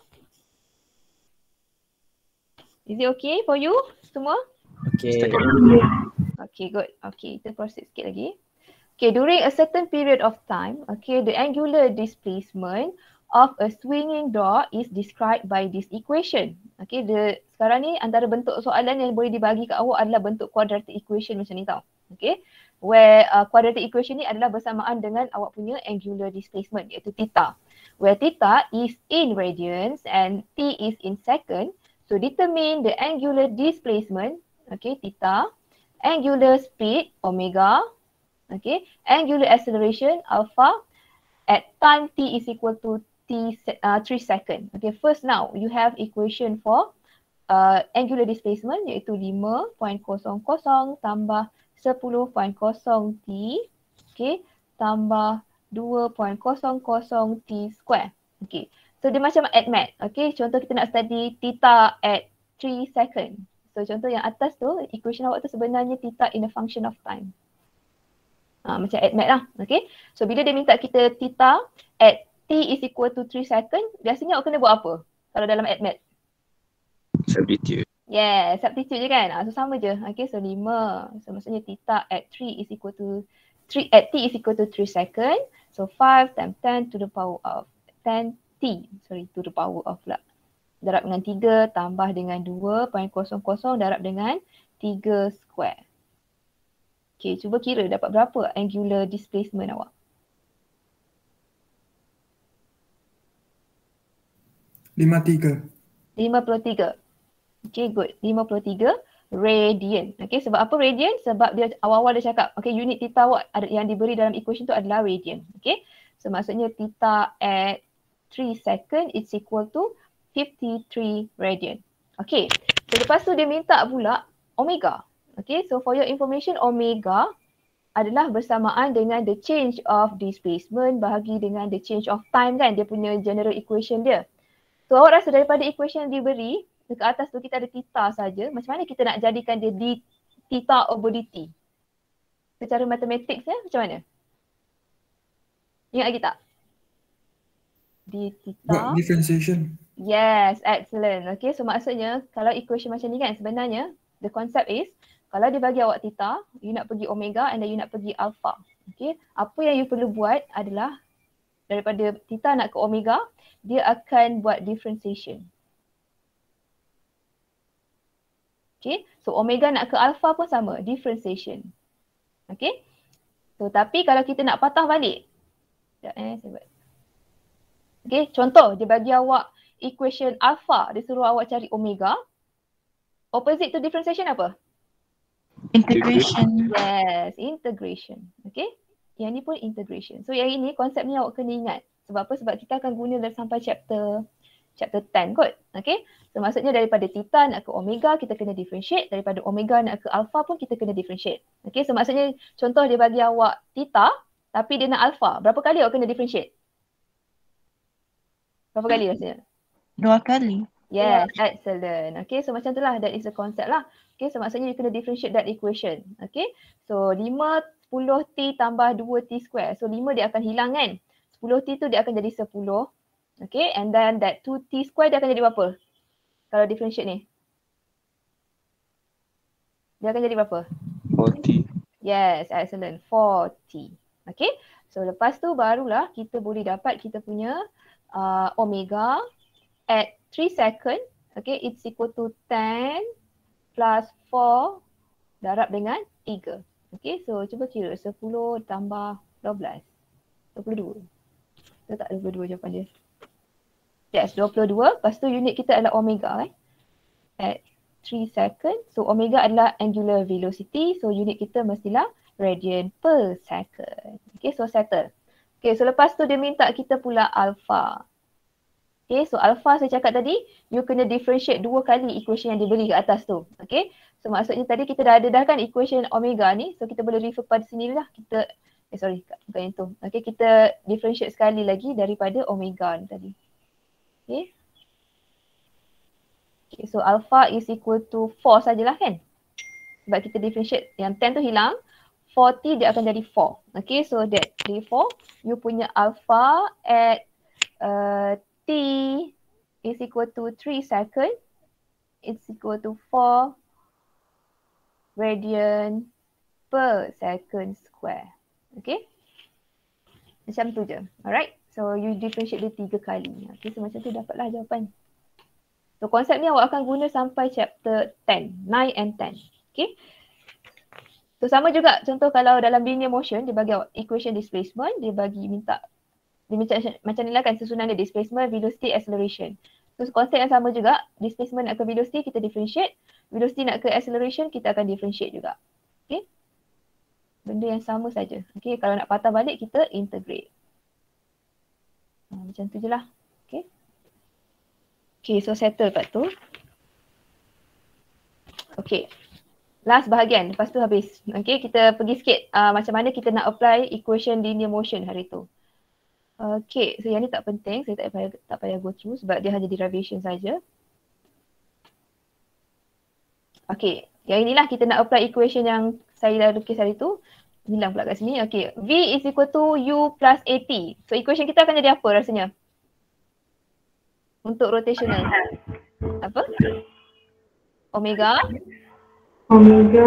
Is it okay for you semua? Okay. Okay, good. Okay, kita proceed sikit lagi. Okay, during a certain period of time, okay, the angular displacement of a swinging door is described by this equation. Okay, sekarang ni antara bentuk soalan yang boleh dibagi kat awak adalah bentuk quadratic equation macam ni tau. Okay, where quadratic equation ni adalah bersamaan dengan awak punya angular displacement iaitu theta. Where theta is in radians and t is in second. So determine the angular displacement, okay, theta, angular speed, omega, okay, angular acceleration, alpha, at time t is equal to 3 second. Okay, first now you have equation for angular displacement iaitu 5.00 tambah 10.0 t, okay, tambah 2.00 t square. Okay, so dia macam at mat. Okay, contoh kita nak study theta at 3 second. So contoh yang atas tu, equation awak tu sebenarnya theta in a function of time. Macam at mat lah. Okay, so bila dia minta kita theta at t is equal to 3 second, biasanya awak kena buat apa kalau dalam at mat? Substitute. Yeah, substitute je kan. So sama je. Okay, so 5. So maksudnya theta at 3 is equal to 3 at t is equal to 3 second. So 5 times 10 to the power of 10 t. Sorry, to the power of pula. Darab dengan 3 tambah dengan 2.00 darab dengan 3 square. Okay, cuba kira dapat berapa angular displacement awak? 53. Okay, good. 53 radian. Okay, sebab apa radian? Sebab dia awal-awal dia cakap, okay, unit theta awak yang diberi dalam equation tu adalah radian. Okay, so maksudnya theta at 3 second is equal to 53 radian. Okay, so lepas tu dia minta pula omega. Okay, so for your information, omega adalah bersamaan dengan the change of displacement bahagi dengan the change of time kan, dia punya general equation dia. So awak rasa daripada equation yang diberi, dekat atas tu kita ada theta saja, macam mana kita nak jadikan dia d theta over dt? Secara matematik macam mana? Ingat lagi tak? D theta. Differentiation. Yes, excellent. Okay, so maksudnya kalau equation macam ni kan, sebenarnya the concept is kalau dia bagi awak theta, you nak pergi omega and then you nak pergi alpha. Okay, apa yang you perlu buat adalah daripada theta nak ke omega, dia akan buat differentiation. Okay, so omega nak ke alpha pun sama, differentiation. Okay, so tapi kalau kita nak patah balik, saya buat. Okay, contoh dia bagi awak equation alpha, dia suruh awak cari omega. Opposite to differentiation apa? Integration. Yes, integration. Okay, yang ni pun integration. So yang ini konsep ni awak kena ingat. Sebab apa? Sebab kita akan guna sampai chapter 10 kot. Okay, so maksudnya daripada theta nak ke omega kita kena differentiate, daripada omega nak ke alpha pun kita kena differentiate. Okay, so maksudnya contoh dia bagi awak theta tapi dia nak alpha, berapa kali awak kena differentiate? Berapa kali rasanya? 2 kali. Yes, excellent. Okay, so macam itulah, that is the concept lah. Okay, so maksudnya you kena differentiate that equation. Okay, so 10t tambah 2t square. So 5 dia akan hilang kan? 10t tu dia akan jadi 10 Okay, and then that 2t square dia akan jadi berapa? Kalau differentiate ni. Dia akan jadi berapa? 40. Yes, excellent. 4t. Okay, so lepas tu barulah kita boleh dapat kita punya omega at 3 second. Okay, it's equal to 10 plus 4 darab dengan 3. Okay, so cuba kira 10 tambah 12. 22. Betul tak 22 jawapan dia? Yes, 22. Lepas tu unit kita adalah omega at 3 second. So omega adalah angular velocity. So unit kita mestilah radian per second. Okay, so settle. Okay, so lepas tu dia minta kita pula alpha. Okay, so alpha saya cakap tadi, you kena differentiate 2 kali equation yang diberi kat atas tu. Okay, so maksudnya tadi kita dah ada kan equation omega ni. So kita boleh refer pada sini lah. Kita, bukan yang tu. Okay, kita differentiate sekali lagi daripada omega ni tadi. Okay. Okay, so alpha is equal to 4 sajalah kan. Sebab kita differentiate yang 10 tu hilang. 40 dia akan jadi 4. Okay, so that therefore you punya alpha at t is equal to 3 second. It's equal to 4 radian per second square. Okay. Macam tu je. Alright. So you differentiate dia 3 kali. Okay, so macam tu dapatlah jawapan. So konsep ni awak akan guna sampai chapter 10, 9 and 10. Okay. So sama juga contoh kalau dalam linear motion dia bagi awak equation displacement, dia minta macam ni lah kan susunan dia, displacement, velocity, acceleration. So konsep yang sama juga, displacement nak ke velocity kita differentiate, velocity nak ke acceleration kita akan differentiate juga. Okay. Benda yang sama saja. Okay, kalau nak patah balik kita integrate. Macam tu je lah. Okay. Okay, so settle part tu. Okay. Last bahagian, lepas tu habis. Okay, kita pergi sikit macam mana kita nak apply equation linear motion hari tu. Okay, so yang ni tak penting, saya tak payah go through sebab dia hanya derivation saja. Okay, yang inilah kita nak apply equation yang saya dah lukis hari tu. Hilang pula kat sini. Okay, V is equal to U plus AT. So equation kita akan jadi apa rasanya? Untuk rotational. Apa? Omega. Omega.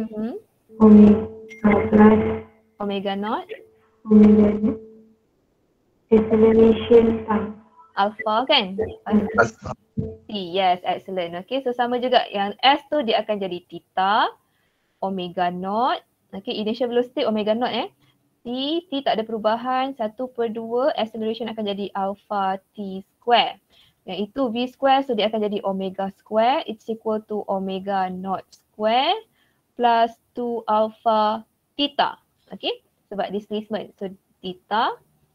Omega plus. Omega naught. Omega naught. Acceleration time. Alpha kan? Alpha. Yes, excellent. Okay, so sama juga yang S tu dia akan jadi theta. Omega naught. Okay, initial velocity omega naught T tak ada perubahan, 1/2, acceleration akan jadi alpha T square. Yang itu V square, so dia akan jadi omega square, it's equal to omega naught square plus 2 alpha theta. Okay, sebab displacement. So theta,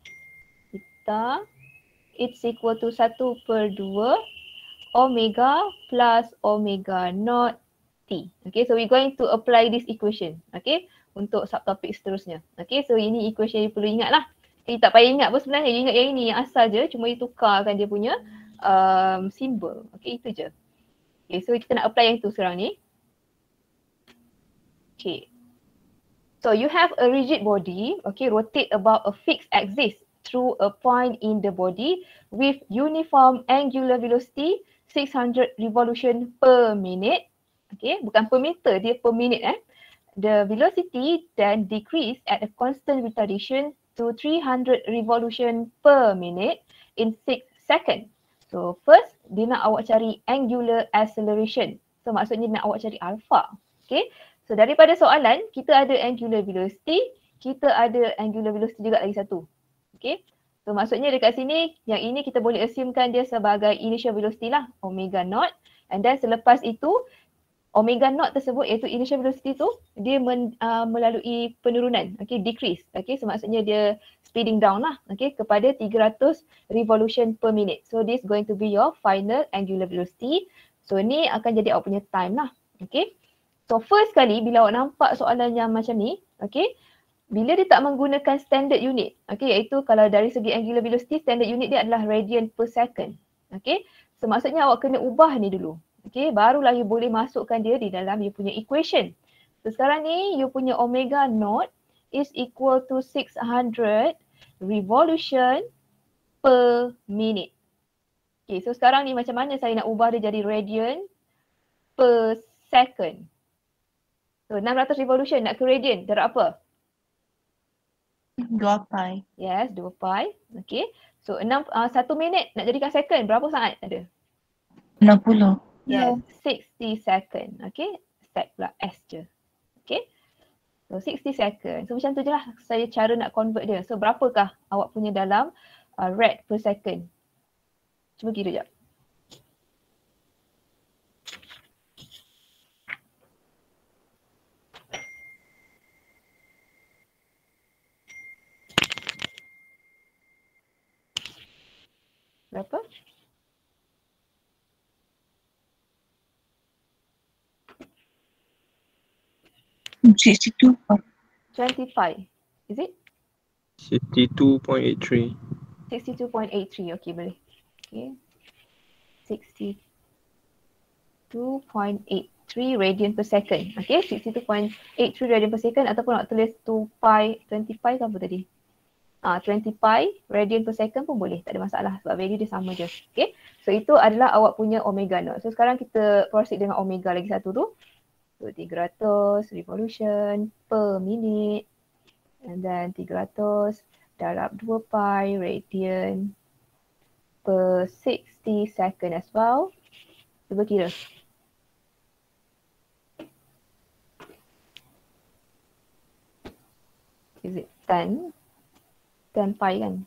it's equal to 1/2 omega plus omega naught T. Okay, so we're going to apply this equation. Okay, untuk subtopik seterusnya. Okay, so ini equation yang perlu ingat lah. Okay, tak payah ingat pun sebenarnya. You ingat yang ini, yang asal je. Cuma you tukarkan dia punya symbol. Okay, itu je. Okay, so kita nak apply yang tu sekarang ni. Okay. So you have a rigid body, okay, rotate about a fixed axis through a point in the body with uniform angular velocity 600 revolution per minute. Okay, bukan per meter, dia per minute The velocity then decrease at a constant retardation to 300 revolution per minute in 6 seconds. So first, dia nak awak cari angular acceleration. So maksudnya nak awak cari alpha. Okay, so daripada soalan, kita ada angular velocity, kita ada angular velocity juga lagi satu. Okay, so maksudnya dekat sini, yang ini kita boleh assumekan dia sebagai initial velocity lah, omega naught. And then selepas itu, omega naught tersebut iaitu initial velocity tu dia melalui penurunan, okay, decrease, okay, so maksudnya dia speeding down lah, okay, kepada 300 revolution per minute. So this going to be your final angular velocity. So ni akan jadi awak punya time lah, okay. So first kali bila awak nampak soalan yang macam ni, okay, bila dia tak menggunakan standard unit, okay, iaitu kalau dari segi angular velocity standard unit dia adalah radian per second, okay. So maksudnya awak kena ubah ni dulu. Okay, barulah you boleh masukkan dia di dalam you punya equation. So sekarang ni you punya omega naught is equal to 600 revolution per minute. Okay, so sekarang ni macam mana saya nak ubah dia jadi radian per second. So 600 revolution nak ke radian, darab apa? 2 pi. Yes, 2 pi. Okay. So 1 minit nak jadikan second, berapa saat ada? 60. Yes, 60 second. Okay. Set pula S je. Okay. So 60 second. So macam tu je lah saya cara nak convert dia. So berapakah awak punya dalam rad per second? Cuba kira jap. Berapa? Hmm, 62. 25. Is it? 62.83. 62.83. Okay, boleh. Okay. 62.83 radian per second. Okay, 62.83 radian per second ataupun nak tulis 2 pi, 20 pi ke apa tadi? 20 pi radian per second pun boleh, tak ada masalah sebab value dia sama je. Okay, so itu adalah awak punya omega naught. So sekarang kita proceed dengan omega lagi satu tu. So 300 revolution per minute and then 300 darab 2 pi radian per 60 second as well. Cuba kira. Is it 10? 10 pi kan?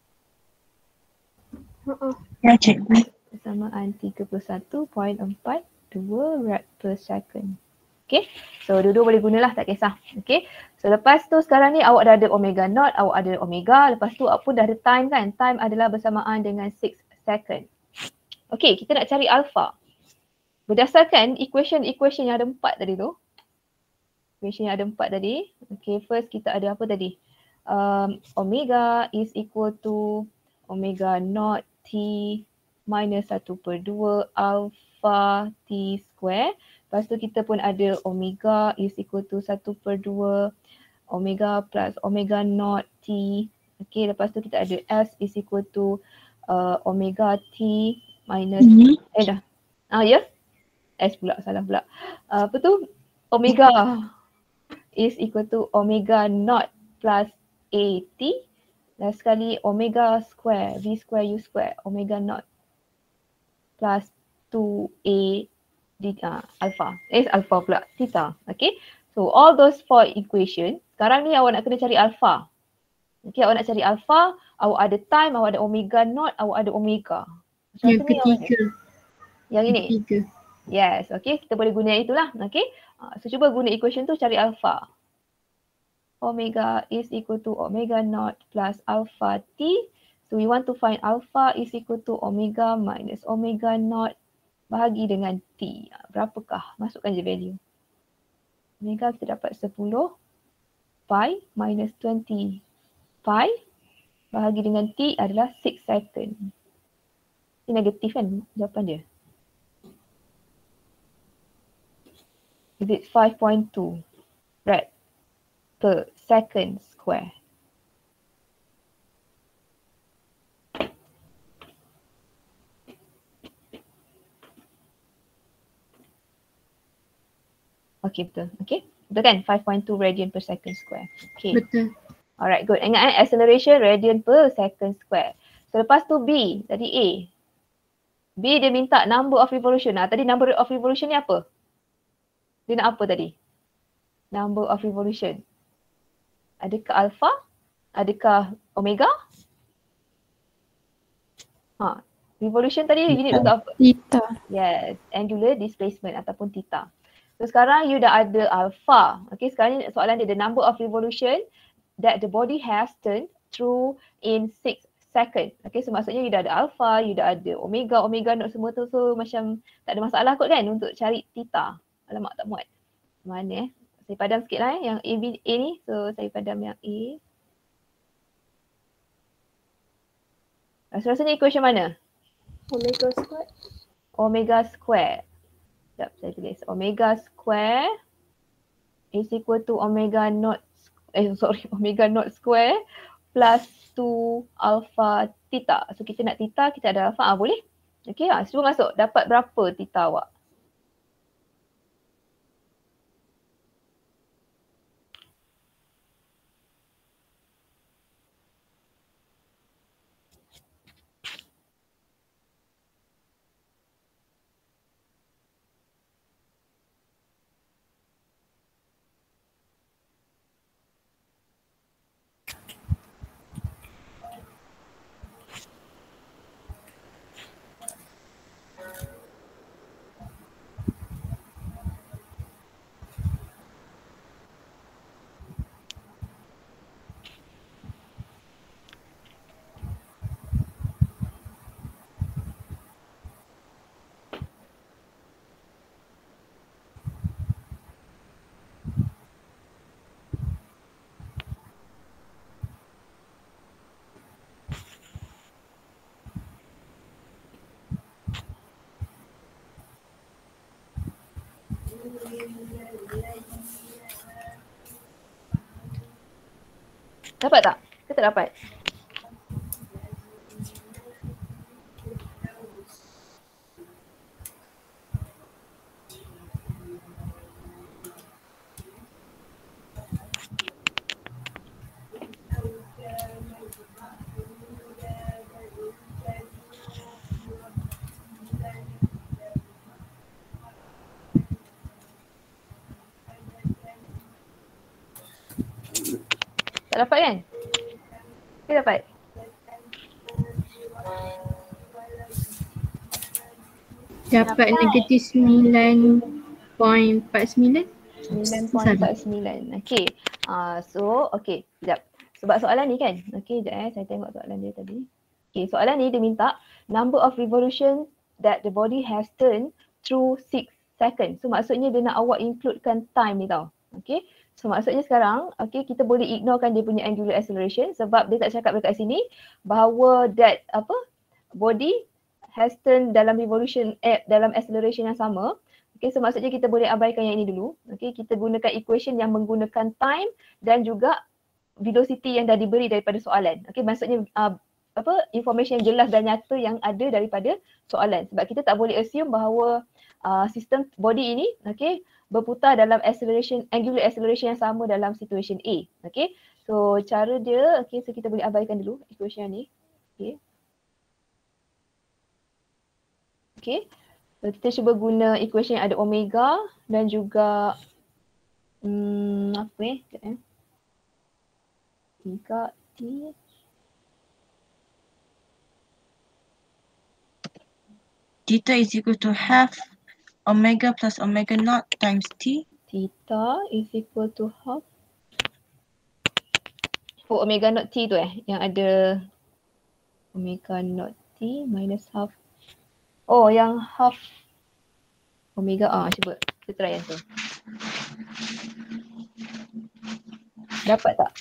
Ya, cikgu. Persamaan 31.42 rad per second. Okay, so dua-dua boleh gunalah, tak kisah. Okay, so lepas tu sekarang ni awak dah ada omega naught, awak ada omega, lepas tu awak pun dah ada time kan? Time adalah bersamaan dengan 6 second. Okay, kita nak cari alpha. Berdasarkan equation yang ada 4 tadi tu. Equation yang ada 4 tadi. Okay, first kita ada apa tadi? Omega is equal to omega naught t minus 1/2 alpha t square. Lepas tu kita pun ada omega is equal to 1/2 omega plus omega naught t. Okay, lepas tu kita ada s is equal to omega t minus dah. Ya? S pula, salah pula. Apa tu? Omega is equal to omega naught plus AT dan sekali omega square, V square U square, omega naught plus 2A alpha. Alpha pula, theta. Okay. So all those 4 equation, sekarang ni awak nak kena cari alpha. Okay, awak nak cari alpha, awak ada time, awak ada omega naught, awak ada omega. Yang ketiga. Yang ini? Ketiga. Yes, okay. Kita boleh guna yang itulah. Okay. So cuba guna equation tu cari alpha. Omega is equal to omega naught plus alpha t. So we want to find alpha is equal to omega minus omega naught bahagi dengan t. Berapakah? Masukkan je value. Omega kita dapat 10 pi minus 20 pi bahagi dengan t adalah 6 second. Ini negatif kan jawapan dia? Is it 5.2 rad per second square? Okay, betul. Okay, betul kan? 5.2 radian per second square. Okay. Betul. Alright, good. Ingat acceleration radian per second square. So lepas tu B, tadi A. B dia minta number of revolution. Tadi number of revolution ni apa? Dia nak apa tadi? Number of revolution. Adakah alpha? Adakah omega? Revolution tadi unit untuk apa? Theta. Yes, angular displacement ataupun theta. So sekarang you dah ada alpha. Okay, sekarang ni soalan dia, the number of revolution that the body has turned through in 6 seconds. Okay, so maksudnya you dah ada alpha, you dah ada omega, omega naught semua tu. So macam tak ada masalah kot kan untuk cari theta. Alamak, tak muat. Mana Saya padam sikit lah yang A ni. So saya padam yang A. Rasa-rasanya equation mana? Omega square. Omega square. Sekejap saya tulis. Omega square is equal to omega naught omega naught square plus 2 alpha theta. So kita nak theta, kita ada alpha, boleh? Okay, cuba masuk. Dapat berapa theta awak? Dapat tak? Ke tak dapat? Tak dapat kan? Ke dapat? Dapat negatif 9.49. 9.49. Okay. So, okay. Sekejap. Sebab soalan ni kan. Okay, sekejap saya tengok soalan dia tadi. Okay, soalan ni dia minta number of revolution that the body has turned through 6 seconds. So, maksudnya dia nak awak includekan time ni tau. Okay. So maksudnya sekarang, okay, kita boleh ignorekan dia punya angular acceleration sebab dia tak cakap dekat sini bahawa that body has turned dalam revolution dalam acceleration yang sama. Okay, so maksudnya kita boleh abaikan yang ini dulu. Okay, kita gunakan equation yang menggunakan time dan juga velocity yang dah diberi daripada soalan. Okay, maksudnya information yang jelas dan nyata yang ada daripada soalan. Sebab kita tak boleh assume bahawa sistem body ini, okay, berputar dalam angular acceleration yang sama dalam situation A. Okay. So cara dia, okay, so kita boleh abaikan dulu equation ni. Okay. Okay. So kita cuba guna equation yang ada omega dan juga omega T. Theta is equal to half omega plus omega naught times T. Theta is equal to half. Oh, omega naught T tu yang ada omega naught T minus half. Oh, yang half omega. Cuba kita try yang tu. Dapat tak?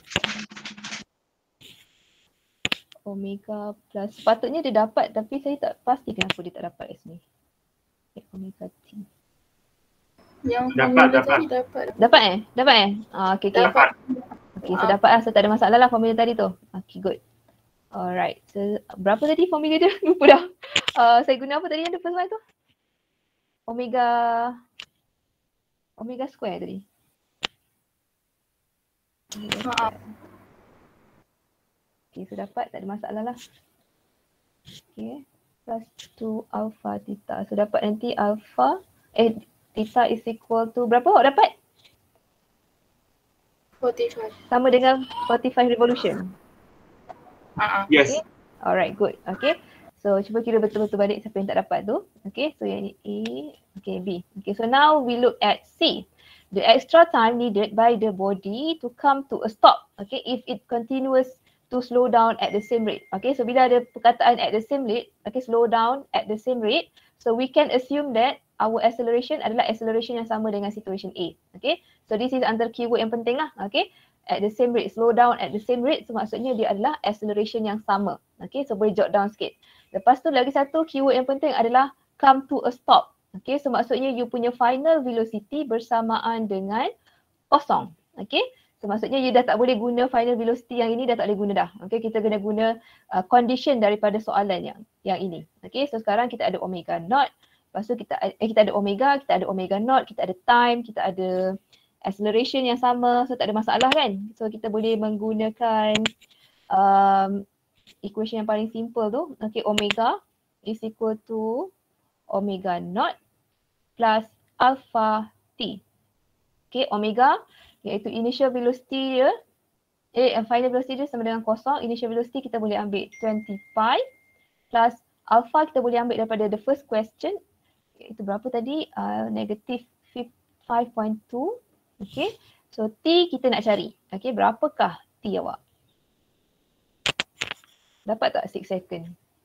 Omega plus. Sepatutnya dia dapat tapi saya tak pasti kenapa dia tak dapat kat sini. Omega T. Yang Dapat. Dapat okay. Dapat. Okay, so dapat lah. So tak ada masalah lah formula tadi tu. Okay, good. Alright. So berapa tadi formula dia? Lupa dah. Saya guna apa tadi yang the first one tu? Omega square tadi. Okay, so dapat. Tak ada masalah lah. Okay. Plus 2 alpha theta. So dapat nanti alpha theta is equal to berapa awak dapat? 45. Sama dengan 45 revolution. Yes. Okay. Alright, good. Okay. So cuba kira betul-betul balik siapa yang tak dapat tu. Okay, so yang ni A, okay, B. Okay, so now we look at C. The extra time needed by the body to come to a stop. Okay, if it continues to slow down at the same rate. Okay, so bila ada perkataan at the same rate, okay, slow down at the same rate, so we can assume that our acceleration adalah acceleration yang sama dengan situation A. Okay, so this is antara keyword yang penting lah. Okay, at the same rate, slow down at the same rate, so maksudnya dia adalah acceleration yang sama. Okay, so boleh jot down sikit. Lepas tu lagi satu keyword yang penting adalah come to a stop. Okay, so maksudnya you punya final velocity bersamaan dengan kosong. Okay, So maksudnya you dah tak boleh guna final velocity yang ini, dah tak boleh guna dah. Okay, kita kena guna condition daripada soalan yang ini. Okay, so sekarang kita ada omega naught. Lepas tu kita ada omega, kita ada omega naught, kita ada time, kita ada acceleration yang sama. So tak ada masalah kan. So kita boleh menggunakan equation yang paling simple tu. Okay, omega is equal to omega naught plus alpha t. Okay, omega iaitu initial velocity dia, final velocity dia sama dengan kosong. Initial velocity kita boleh ambil 20 pi plus alpha kita boleh ambil daripada the first question, iaitu berapa tadi? Negative 5.2. Okay, so T kita nak cari. Okay, berapakah T awak? Dapat tak 6 second?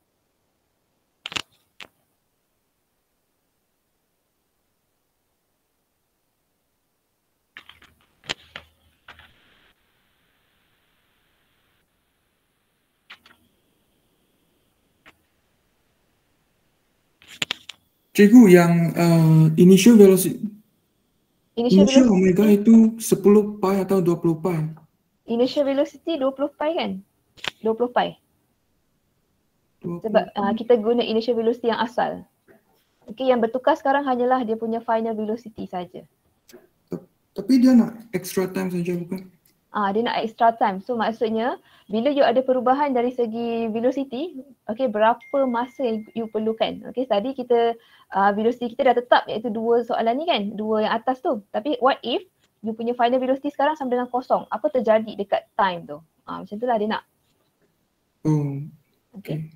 Cikgu, yang initial velocity, initial omega velocity, itu 10 pi atau 20 pi? Initial velocity 20 pi kan? 20 pi. 20 Sebab kita guna initial velocity yang asal. Okay, yang bertukar sekarang hanyalah dia punya final velocity saja. Tapi dia nak extra time saja bukan? Dia nak extra time. So maksudnya bila you ada perubahan dari segi velocity, okay, berapa masa yang you perlukan. Okay, tadi kita velocity kita dah tetap iaitu dua soalan ni kan, dua yang atas tu. Tapi what if you punya final velocity sekarang sama dengan kosong? Apa terjadi dekat time tu? Macam itulah dia nak. Oh, okay.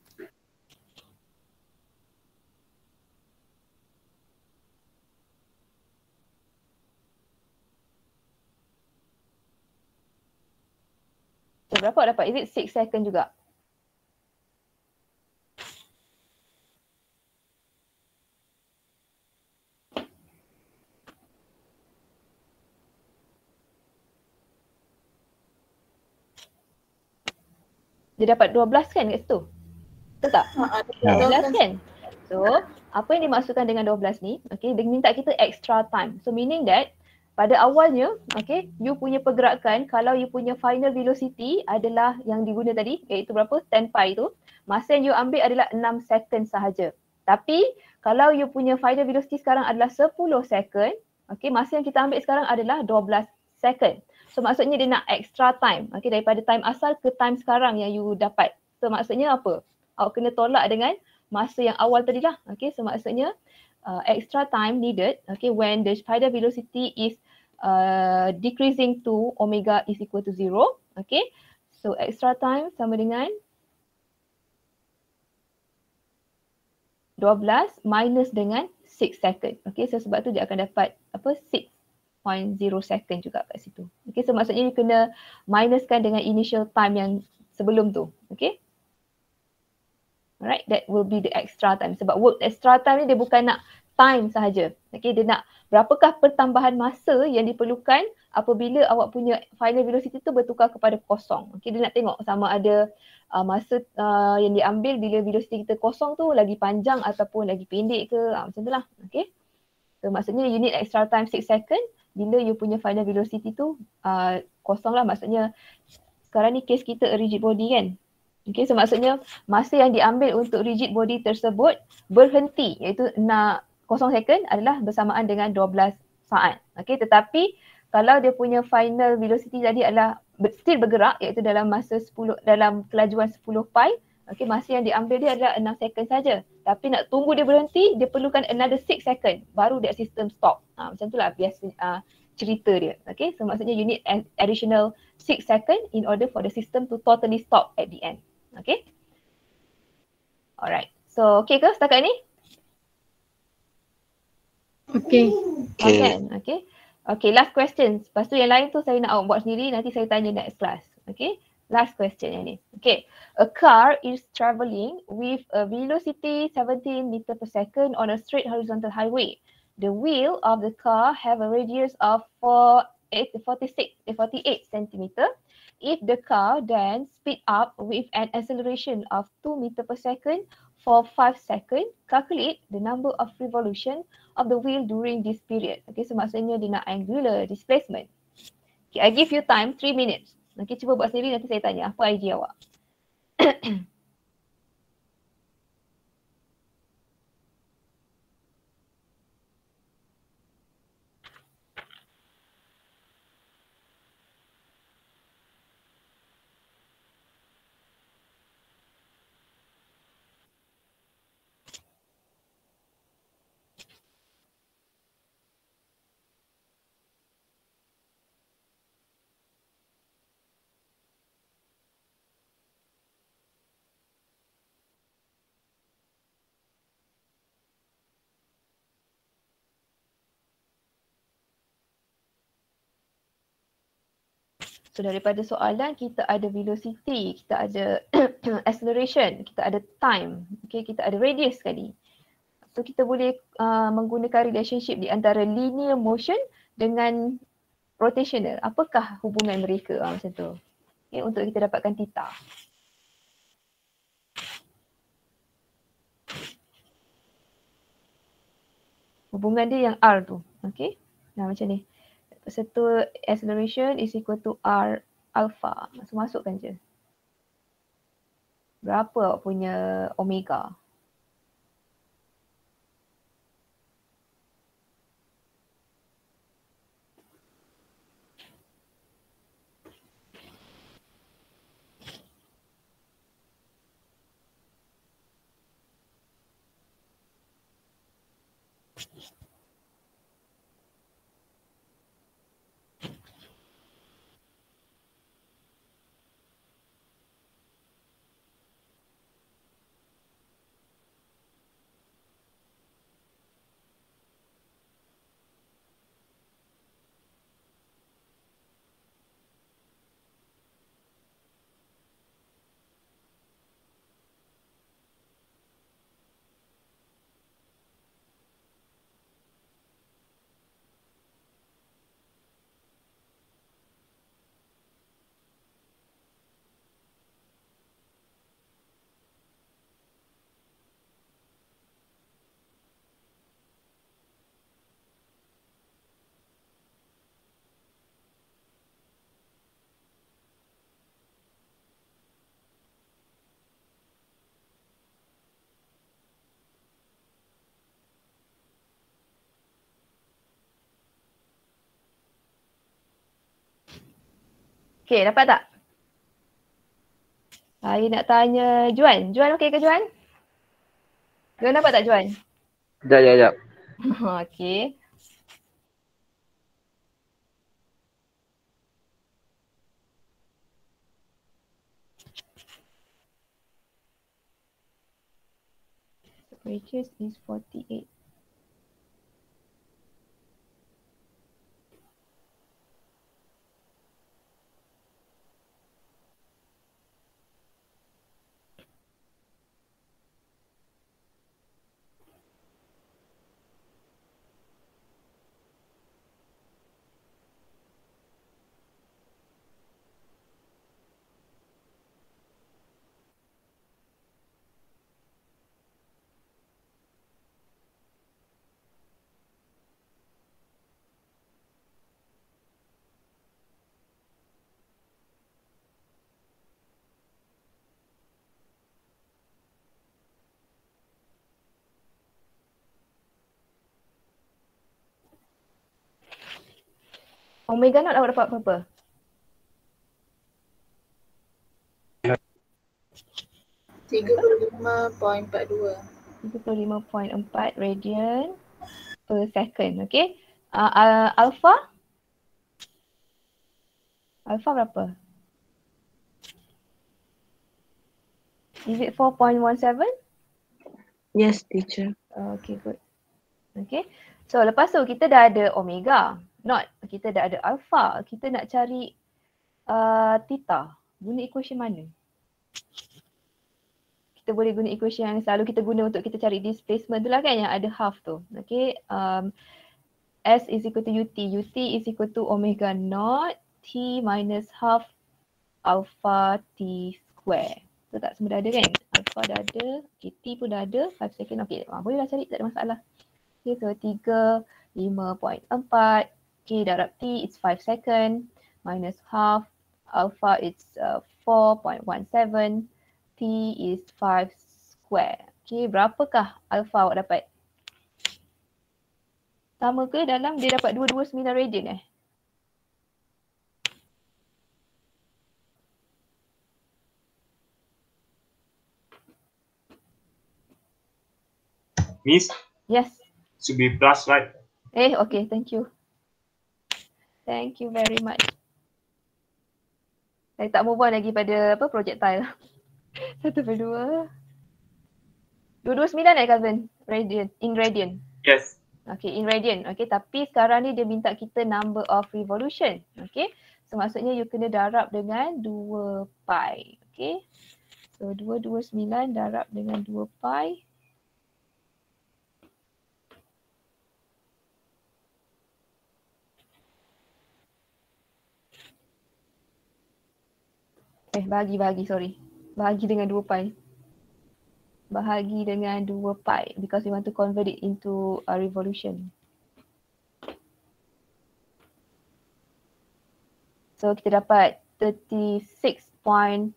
So, berapa dapat? Is it 6 second juga? Dia dapat 12 kan kat situ? Betul tak? 12 kan? So, apa yang dimaksudkan dengan 12 ni? Okay, dia minta kita extra time. So, meaning that pada awalnya, okay, you punya pergerakan, kalau you punya final velocity adalah yang diguna tadi, iaitu berapa? 10 pi tu. Masa yang you ambil adalah 6 second sahaja. Tapi, kalau you punya final velocity sekarang adalah 10 second, okay, masa yang kita ambil sekarang adalah 12 second. So, maksudnya dia nak extra time, okay, daripada time asal ke time sekarang yang you dapat. So, maksudnya apa? Awak kena tolak dengan masa yang awal tadi lah. Okay, so maksudnya extra time needed, okay, when the final velocity is decreasing to omega is equal to 0. Okay, so extra time sama dengan 12 minus dengan 6 second. Okay, so sebab tu dia akan dapat apa 6.0 second juga kat situ. Okay, so maksudnya you kena minuskan dengan initial time yang sebelum tu. Okay. Alright, that will be the extra time. Sebab work extra time ni dia bukan nak time sahaja. Okay, dia nak berapakah pertambahan masa yang diperlukan apabila awak punya final velocity tu bertukar kepada kosong. Okay, dia nak tengok sama ada masa yang diambil bila velocity kita kosong tu lagi panjang ataupun lagi pendek ke. Macam tu lah. Okay. So maksudnya you need extra time 6 second bila you punya final velocity tu kosong lah. Maksudnya sekarang ni case kita a rigid body kan. Okay, so maksudnya masa yang diambil untuk rigid body tersebut berhenti iaitu 0 second adalah bersamaan dengan 12 saat. Okay, tetapi kalau dia punya final velocity tadi adalah still bergerak iaitu dalam masa 10, dalam kelajuan 10 pi, okay, masa yang diambil dia adalah 6 second saja. Tapi nak tunggu dia berhenti, dia perlukan another 6 second baru dia sistem stop. Macam itulah biasa cerita dia. Okay, so maksudnya you need an additional 6 second in order for the system to totally stop at the end. Okay. Alright. So, okay ke setakat ni? Okay. Okay. Okay, last question. Lepas tu yang lain tu saya nak awak buat sendiri. Nanti saya tanya next class. Okay. Last question yang ni. Okay. A car is travelling with a velocity 17 meter per second on a straight horizontal highway. The wheel of the car have a radius of 48 centimeter. If the car then speed up with an acceleration of 2 meter per second for 5 seconds, calculate the number of revolution of the wheel during this period. Okay, so maksudnya dia nak angular displacement. Okay, I give you time 3 minutes. Okay, cuba buat sendiri, nanti saya tanya apa idea awak. So daripada soalan kita ada velocity, kita ada acceleration, kita ada time, okay, kita ada radius sekali. So kita boleh menggunakan relationship di antara linear motion dengan rotational. Apakah hubungan mereka macam tu? Okay, untuk kita dapatkan theta. Hubungan dia yang R tu. Okay. Nah macam ni. Satu acceleration is equal to R alpha. Masukkan je. Berapa awak punya omega? Okay, dapat tak? Saya nak tanya Juan. Juan okey ke Juan? Juan dapat tak Juan? Sekejap. Okay. Radius is 48. Omega naught awak dapat berapa? 35.42. 35.4 radian per second. Okay. Alpha? Alpha berapa? Is it 4.17? Yes, teacher. Okay, good. Okay. So lepas tu kita dah ada omega naught. Kita dah ada alpha. Kita nak cari theta. Guna equation mana? Kita boleh guna equation yang selalu kita guna untuk kita cari displacement tu lah kan, yang ada half tu. Okay. S is equal to UT. UT is equal to omega naught T minus half alpha T square. So tak semua dah ada kan? Alpha dah ada. Okay, T pun dah ada. 5 second. Okay, bolehlah cari. Tak ada masalah. Okay, so 3, 5.4. Okay, darab T it's 5 second. minus half, alpha is 4.17, T is 5 square. Okay, berapakah alpha awak dapat? Sama ke dalam dia dapat 229 radian Miss, Yes. should be plus, right? Okay, thank you. Thank you very much. Saya tak move on lagi pada apa projectile. 1/2. 229 Calvin? Radian, in radian. Yes. Okay, in radian. Okay, tapi sekarang ni dia minta kita number of revolution. Okay, so maksudnya you kena darab dengan 2 pi. Okay, so 229 darab dengan 2 pi. Bahagi, sorry. Bahagi dengan 2 pi. Bahagi dengan 2 pi because we want to convert it into a revolution. So kita dapat 36.45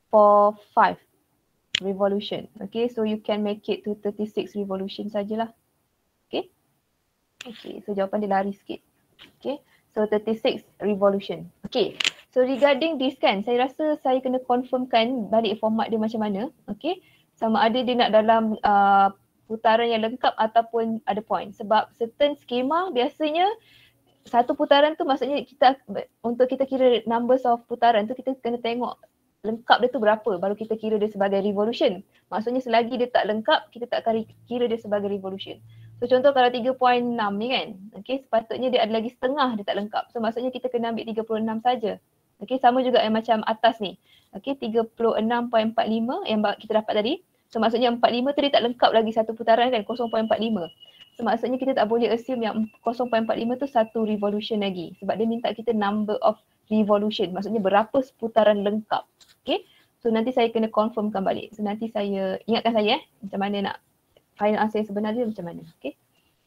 revolution. Okay, so you can make it to 36 revolution sajalah. Okay. Okay, so jawapan dia lari sikit. Okay, so 36 revolution. Okay, so regarding this kan, saya rasa saya kena confirmkan balik format dia macam mana. Okay, sama ada dia nak dalam putaran yang lengkap ataupun ada point. Sebab certain skema biasanya satu putaran tu maksudnya kita untuk kita kira numbers of putaran tu kita kena tengok lengkap dia tu berapa baru kita kira dia sebagai revolution. Maksudnya selagi dia tak lengkap kita tak akan kira dia sebagai revolution. So contoh kalau 3.6 ni kan, okay, sepatutnya dia ada lagi setengah dia tak lengkap. So maksudnya kita kena ambil 36 saja. Okay, sama juga yang macam atas ni. Okay, 36.45 yang kita dapat tadi. So maksudnya 45 tu dia tak lengkap lagi satu putaran kan, 0.45. So maksudnya kita tak boleh assume yang 0.45 tu satu revolution lagi. Sebab dia minta kita number of revolution. Maksudnya berapa putaran lengkap. Okay, so nanti saya kena confirmkan balik. So nanti saya, ingatkan saya macam mana nak final answer yang sebenar dia macam mana. Okay,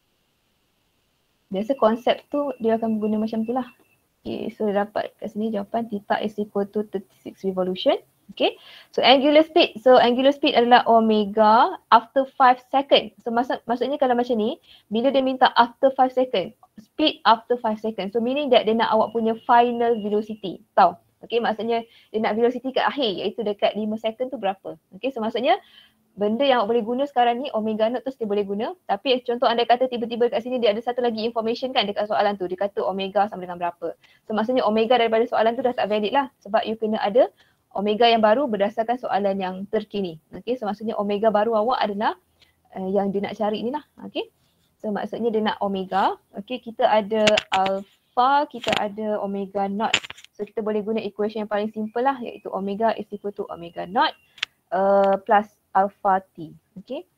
biasa konsep tu dia akan guna macam tu lah. Okay, so dapat kat sini jawapan theta is equal to 36 revolution. Okay, so angular speed. So angular speed adalah omega after 5 second. So maksudnya kalau macam ni, bila dia minta after 5 second, speed after 5 second. So meaning that dia nak awak punya final velocity. Tahu? Okay, maksudnya dia nak velocity kat akhir iaitu dekat 5 second tu berapa. Okay, so maksudnya benda yang awak boleh guna sekarang ni omega naught tu still boleh guna. Tapi contoh anda kata tiba-tiba kat sini dia ada satu lagi information kan dekat soalan tu. Dia kata omega sama dengan berapa. So maksudnya omega daripada soalan tu dah tak valid lah. Sebab you kena ada omega yang baru berdasarkan soalan yang terkini. Okay, so maksudnya omega baru awak adalah yang dia nak cari ni lah. Okay, so maksudnya dia nak omega. Okay, kita ada alpha, kita ada omega naught. So kita boleh guna equation yang paling simple lah iaitu omega is equal to omega naught plus alpha t. Okay.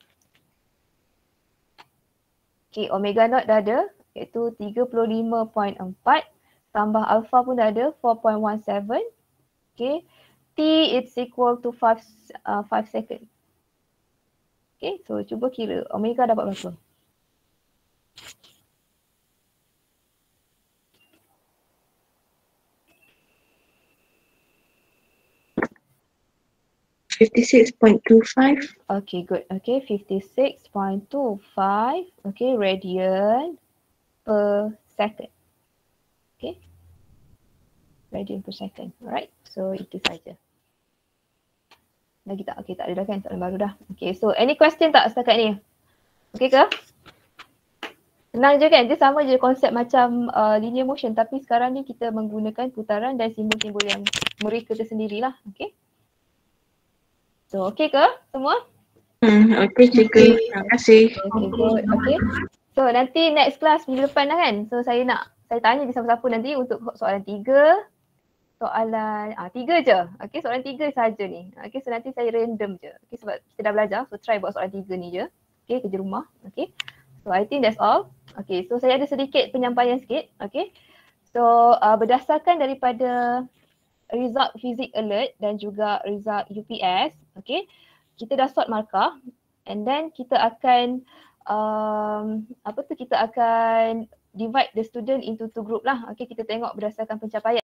Okay, omega naught dah ada iaitu 35.4 tambah alpha pun dah ada 4.17. Okay. T is equal to 5 second. Okay, so cuba kira omega dapat berapa? $56.25. Okay, good. Okay, 56.25. Okay, radian per second. Okay. Radian per second. Alright, so itu saja. Lagi tak? Okay, tak ada dah kan? Soalan baru dah. Okay, so any question tak setakat ni? Okay ke? Senang je kan? Dia sama je konsep macam linear motion tapi sekarang ni kita menggunakan putaran dan simbol-simbol yang mereka tersendirilah. Okay. So okay ke semua? Okay cikgu. Terima kasih. Okay, good. Okay. So nanti next class minggu depan lah kan? So saya tanya je siapa-siapa nanti untuk soalan 3. Soalan 3 je. Okay, soalan 3 saja ni. Okay, so nanti saya random je. Okay, sebab kita dah belajar. So try buat soalan 3 ni je. Okay, kerja rumah. Okay. So I think that's all. Okay, so saya ada sedikit penyampaian sikit. Okay. So berdasarkan daripada result Physics Alert dan juga result UPS, okay, kita dah sort markah and then kita akan kita akan divide the student into 2 group lah. Okay, kita tengok berdasarkan pencapaian.